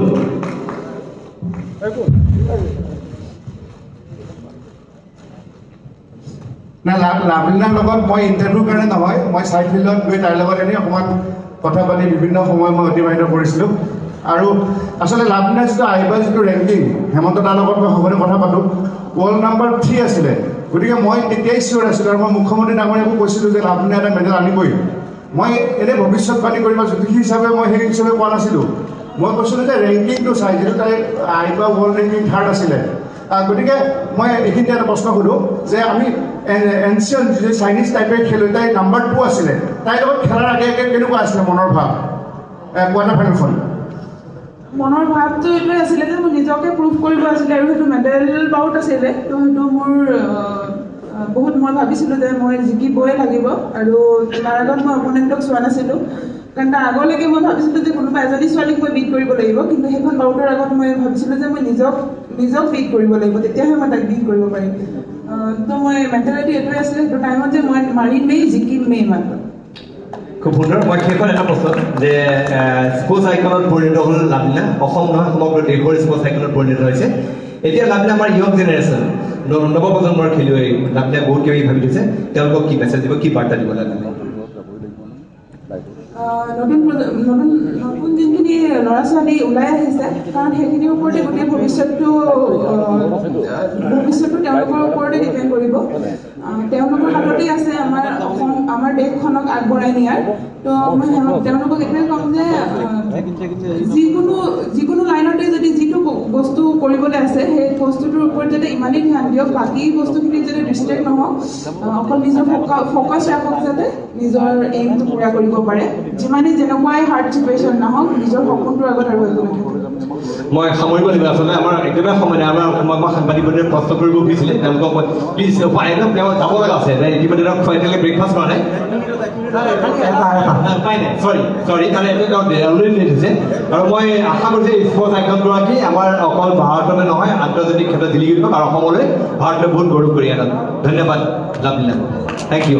নাই লাভলীনাৰ লগত মই ইণ্টাৰভিউৰ কাৰণে নহয় মই চাইড ফিল্ডত গৈ তাইৰ লগত এনেই অকণমান কথা পাতি বিভিন্ন সময় মই অতিবাহিত কৰিছিলোঁ আৰু আচলতে লাভলীনাৰ যিটো আহিবা যিটো ৰেংকিং হেমন্ত দাৰ লগত মই সঘনে কথা পাতোঁ ৱৰ্ল্ড নাম্বাৰ থ্ৰী আছিলে গতিকে মই তেতিয়াই চিয়'ৰ আছিলোঁ আৰু মই মুখ্যমন্ত্ৰী ডাঙৰীয়াকো কৈছিলোঁ যে লাভলীনা এটা মেডেল আনিবই মই এনেই ভৱিষ্যতবাণী কৰি বা জ্যোতিষী হিচাপে মই সেই হিচাপে কোৱা নাছিলোঁ মই কৈছিলোঁ যে ৰেংকিংটো চাই যিটো তাই আহিবা ৱৰ্ল্ড ৰেংকিং থাৰ্ড আছিলে
গতিকে মই এইখিনিতে এটা প্ৰশ্ন সোধোঁ যে আমি এনচিয়ন যি চাইনিজ টাইপে খেলোঁ তাই নাম্বাৰ টু আছিলে তাইৰ লগত খেলাৰ আগে আগে কেনেকুৱা আছিলে মনৰ ভাৱ কোৱাৰ্টাৰ ফাইনেলখন
মনৰ ভাৱটো এইটোৱে আছিলে যে মোৰ নিজকে প্ৰুভ কৰিব আছিলে আৰু সেইটো মেডেল বাউট আছিলে তো সেইটো মোৰ বহুত মই ভাবিছিলোঁ যে মই জিকিবই লাগিব আৰু তাৰ আগত মই অপনেণ্টক চোৱা নাছিলোঁ কাৰণ তাৰ আগলৈকে মই ভাবিছিলোঁ যে কোনোবা এজনী ছোৱালীক মই বিট কৰিব লাগিব কিন্তু সেইখন বাউটৰ আগত মই ভাবিছিলোঁ যে মই নিজক নিজক বিট কৰিব লাগিব তেতিয়াহে মই তাক বিট কৰিব পাৰিম তো মই মেণ্টেলিটি এইটোৱে আছিলে সেইটো টাইমত যে মই মাৰিমেই জিকিমেই মাত্ৰ
খুব সুন্দৰ মই শেষত এটা প্ৰশ্ন যে স্পৰ্টছ আইকনত পৰিণত হ'ল লাভলীনা অসম নহয় সমগ্ৰ দেশৰ স্পৰ্টছ আইকনত পৰিণত হৈছে এতিয়া লাভলীনা আমাৰ ইয়ং জেনেৰেশ্যন নৱপ্ৰজন্মৰ খেলুৱৈ লাভলীনা বহুত কিবা ভাবি থৈছে তেওঁলোকক কি মেছেজ দিব কি বাৰ্তা দিব লাভলীনা
নতুন নতুন নতুন যোনখিনি ল'ৰা ছোৱালী ওলাই আহিছে কাৰণ সেইখিনিৰ ওপৰতে গোটেই ভৱিষ্যতটো ভৱিষ্যতটো তেওঁলোকৰ ওপৰতে ডিপেণ্ড কৰিব তেওঁলোকৰ হাততেই আছে আমাৰ অসম আমাৰ দেশখনক আগবঢ়াই নিয়াৰ তো মই তেওঁলোকক এইটোৱে ক'ম যে যিকোনো যিকোনো লাইনতে যদি যিটো বস্তু কৰিবলৈ আছে সেই বস্তুটোৰ ওপৰত যাতে ইমানেই ধ্যান দিয়ক বাকী বস্তুখিনি যাতে ডিষ্ট্ৰেক্ট নহওক অকল নিজৰ ফ'কাছ ৰাখক যাতে নিজৰ এইমটো পূৰা কৰিব পাৰে যিমানেই যেনেকুৱাই হাৰ্ড চিটুৱেশ্যন নহওক নিজৰ সপোনটোৰ আগত আৰু একো নাথাকিব
মই সামৰিব লাগিব আচলতে আমাৰ একেবাৰে সময় নাই আমাৰ মই সাংবাদিক বন্ধুৱে প্ৰশ্ন কৰিব খুজিছিলে তেওঁলোকক মই প্লিজ একদম তেওঁ যাব লগা আছে ইতিমধ্যে তেওঁক ফাইনেলি ব্ৰেকফাষ্ট কৰা নাই চৰি চৰি কাৰণ এইটো অলৰেডি লেট হৈছে আৰু মই আশা কৰিছোঁ স্পৰ্টছ আইকনগৰাকী আমাৰ অকল ভাৰততে নহয় আন্তৰ্জাতিক ক্ষেত্ৰত জিলিকি উঠক আৰু অসমলৈ ভাৰতে বহুত গৌৰৱ কৰি আনক ধন্যবাদ লাভলীনা থেংক ইউ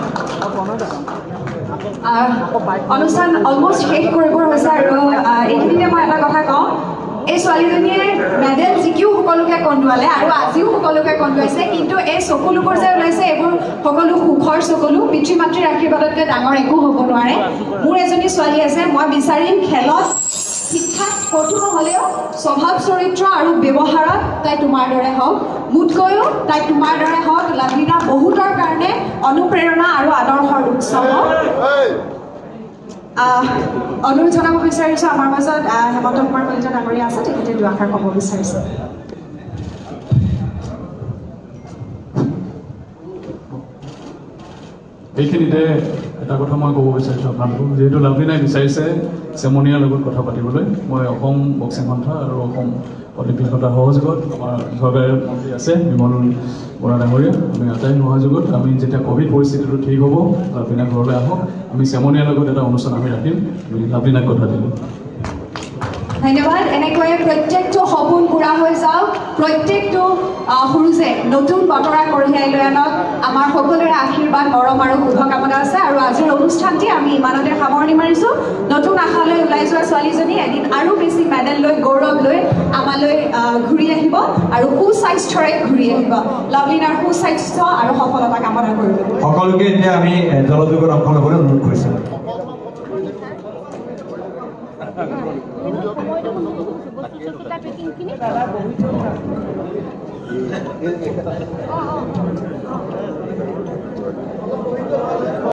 অনুষ্ঠান অলমষ্ট শেষ কৰিবৰ হৈছে আৰু এইখিনিতে মই এটা কথা কওঁ এই ছোৱালীজনীয়ে মেডেল জিকিও সকলোকে কন্দুৱালে আৰু আজিও সকলোকে কন্দুৱাইছে কিন্তু এই চকুলোবোৰ যে ওলাইছে এইবোৰ সকলো সুখৰ চকুলো পিতৃ মাতৃৰ আশীৰ্বাদতকৈ ডাঙৰ একো হ'ব নোৱাৰে মোৰ এজনী ছোৱালী আছে মই বিচাৰিম খেলত শিক্ষাত কঠোৰ নহ'লেও স্বভাৱ চৰিত্ৰ আৰু ব্যৱহাৰত তাই তোমাৰ দৰে হওক মোতকৈও তাই তোমাৰ দৰে হওক লাভলীনা বহুতৰ কাৰণে অনুপ্ৰেৰণা আৰু আদৰ্শৰ উৎস হওক অনুৰোধ জনাব বিচাৰিছোঁ আমাৰ মাজত হেমন্ত কুমাৰ কলিতা ডাঙৰীয়া আছে তেখেতে দুআষাৰ ক'ব বিচাৰিছে
এইখিনিতে এটা কথা মই ক'ব বিচাৰিছোঁ আপোনালোকক যিহেতু লাভলীনাই বিচাৰিছে চেমনীয়াৰ লগত কথা পাতিবলৈ মই অসম বক্সিং সন্থা আৰু অসম অলিম্পিক সন্থাৰ সহযোগত আমাৰ বিভাগীয় মন্ত্ৰী আছে বিমল বৰা ডাঙৰীয়া আমি আটাই সহযোগত আমি যেতিয়া ক'ভিড পৰিস্থিতিটো ঠিক হ'ব লাভলীনা ঘৰলৈ আহক আমি চেমনীয়াৰ লগত এটা অনুষ্ঠান আমি ৰাখিম আমি লাভলীনাক কথা দিলোঁ
ধন্যবাদ এনেকৈয়ে প্ৰত্যেকটো সপোন পূৰা হৈ যাওক প্ৰত্যেকটো সৰুজে নতুন বতৰা কঢ়িয়াই লৈ আনক আমাৰ সকলোৰে আশীৰ্বাদ মৰম আৰু শুভকামনা আছে আৰু আজিৰ অনুষ্ঠানটি আমি ইমানতে সামৰণি মাৰিছোঁ নতুন আশালৈ ওলাই যোৱা ছোৱালীজনী এদিন আৰু বেছি মেডেল লৈ গৌৰৱ লৈ আমালৈ ঘূৰি আহিব আৰু সুস্বাস্থ্যৰে ঘূৰি আহিব লাভলীনাৰ সুস্বাস্থ্য আৰু সফলতা কামনা কৰিব
সকলোকে এতিয়া আমি জলযোগত অংশ ল'বলৈ অনুৰোধ কৰিছোঁ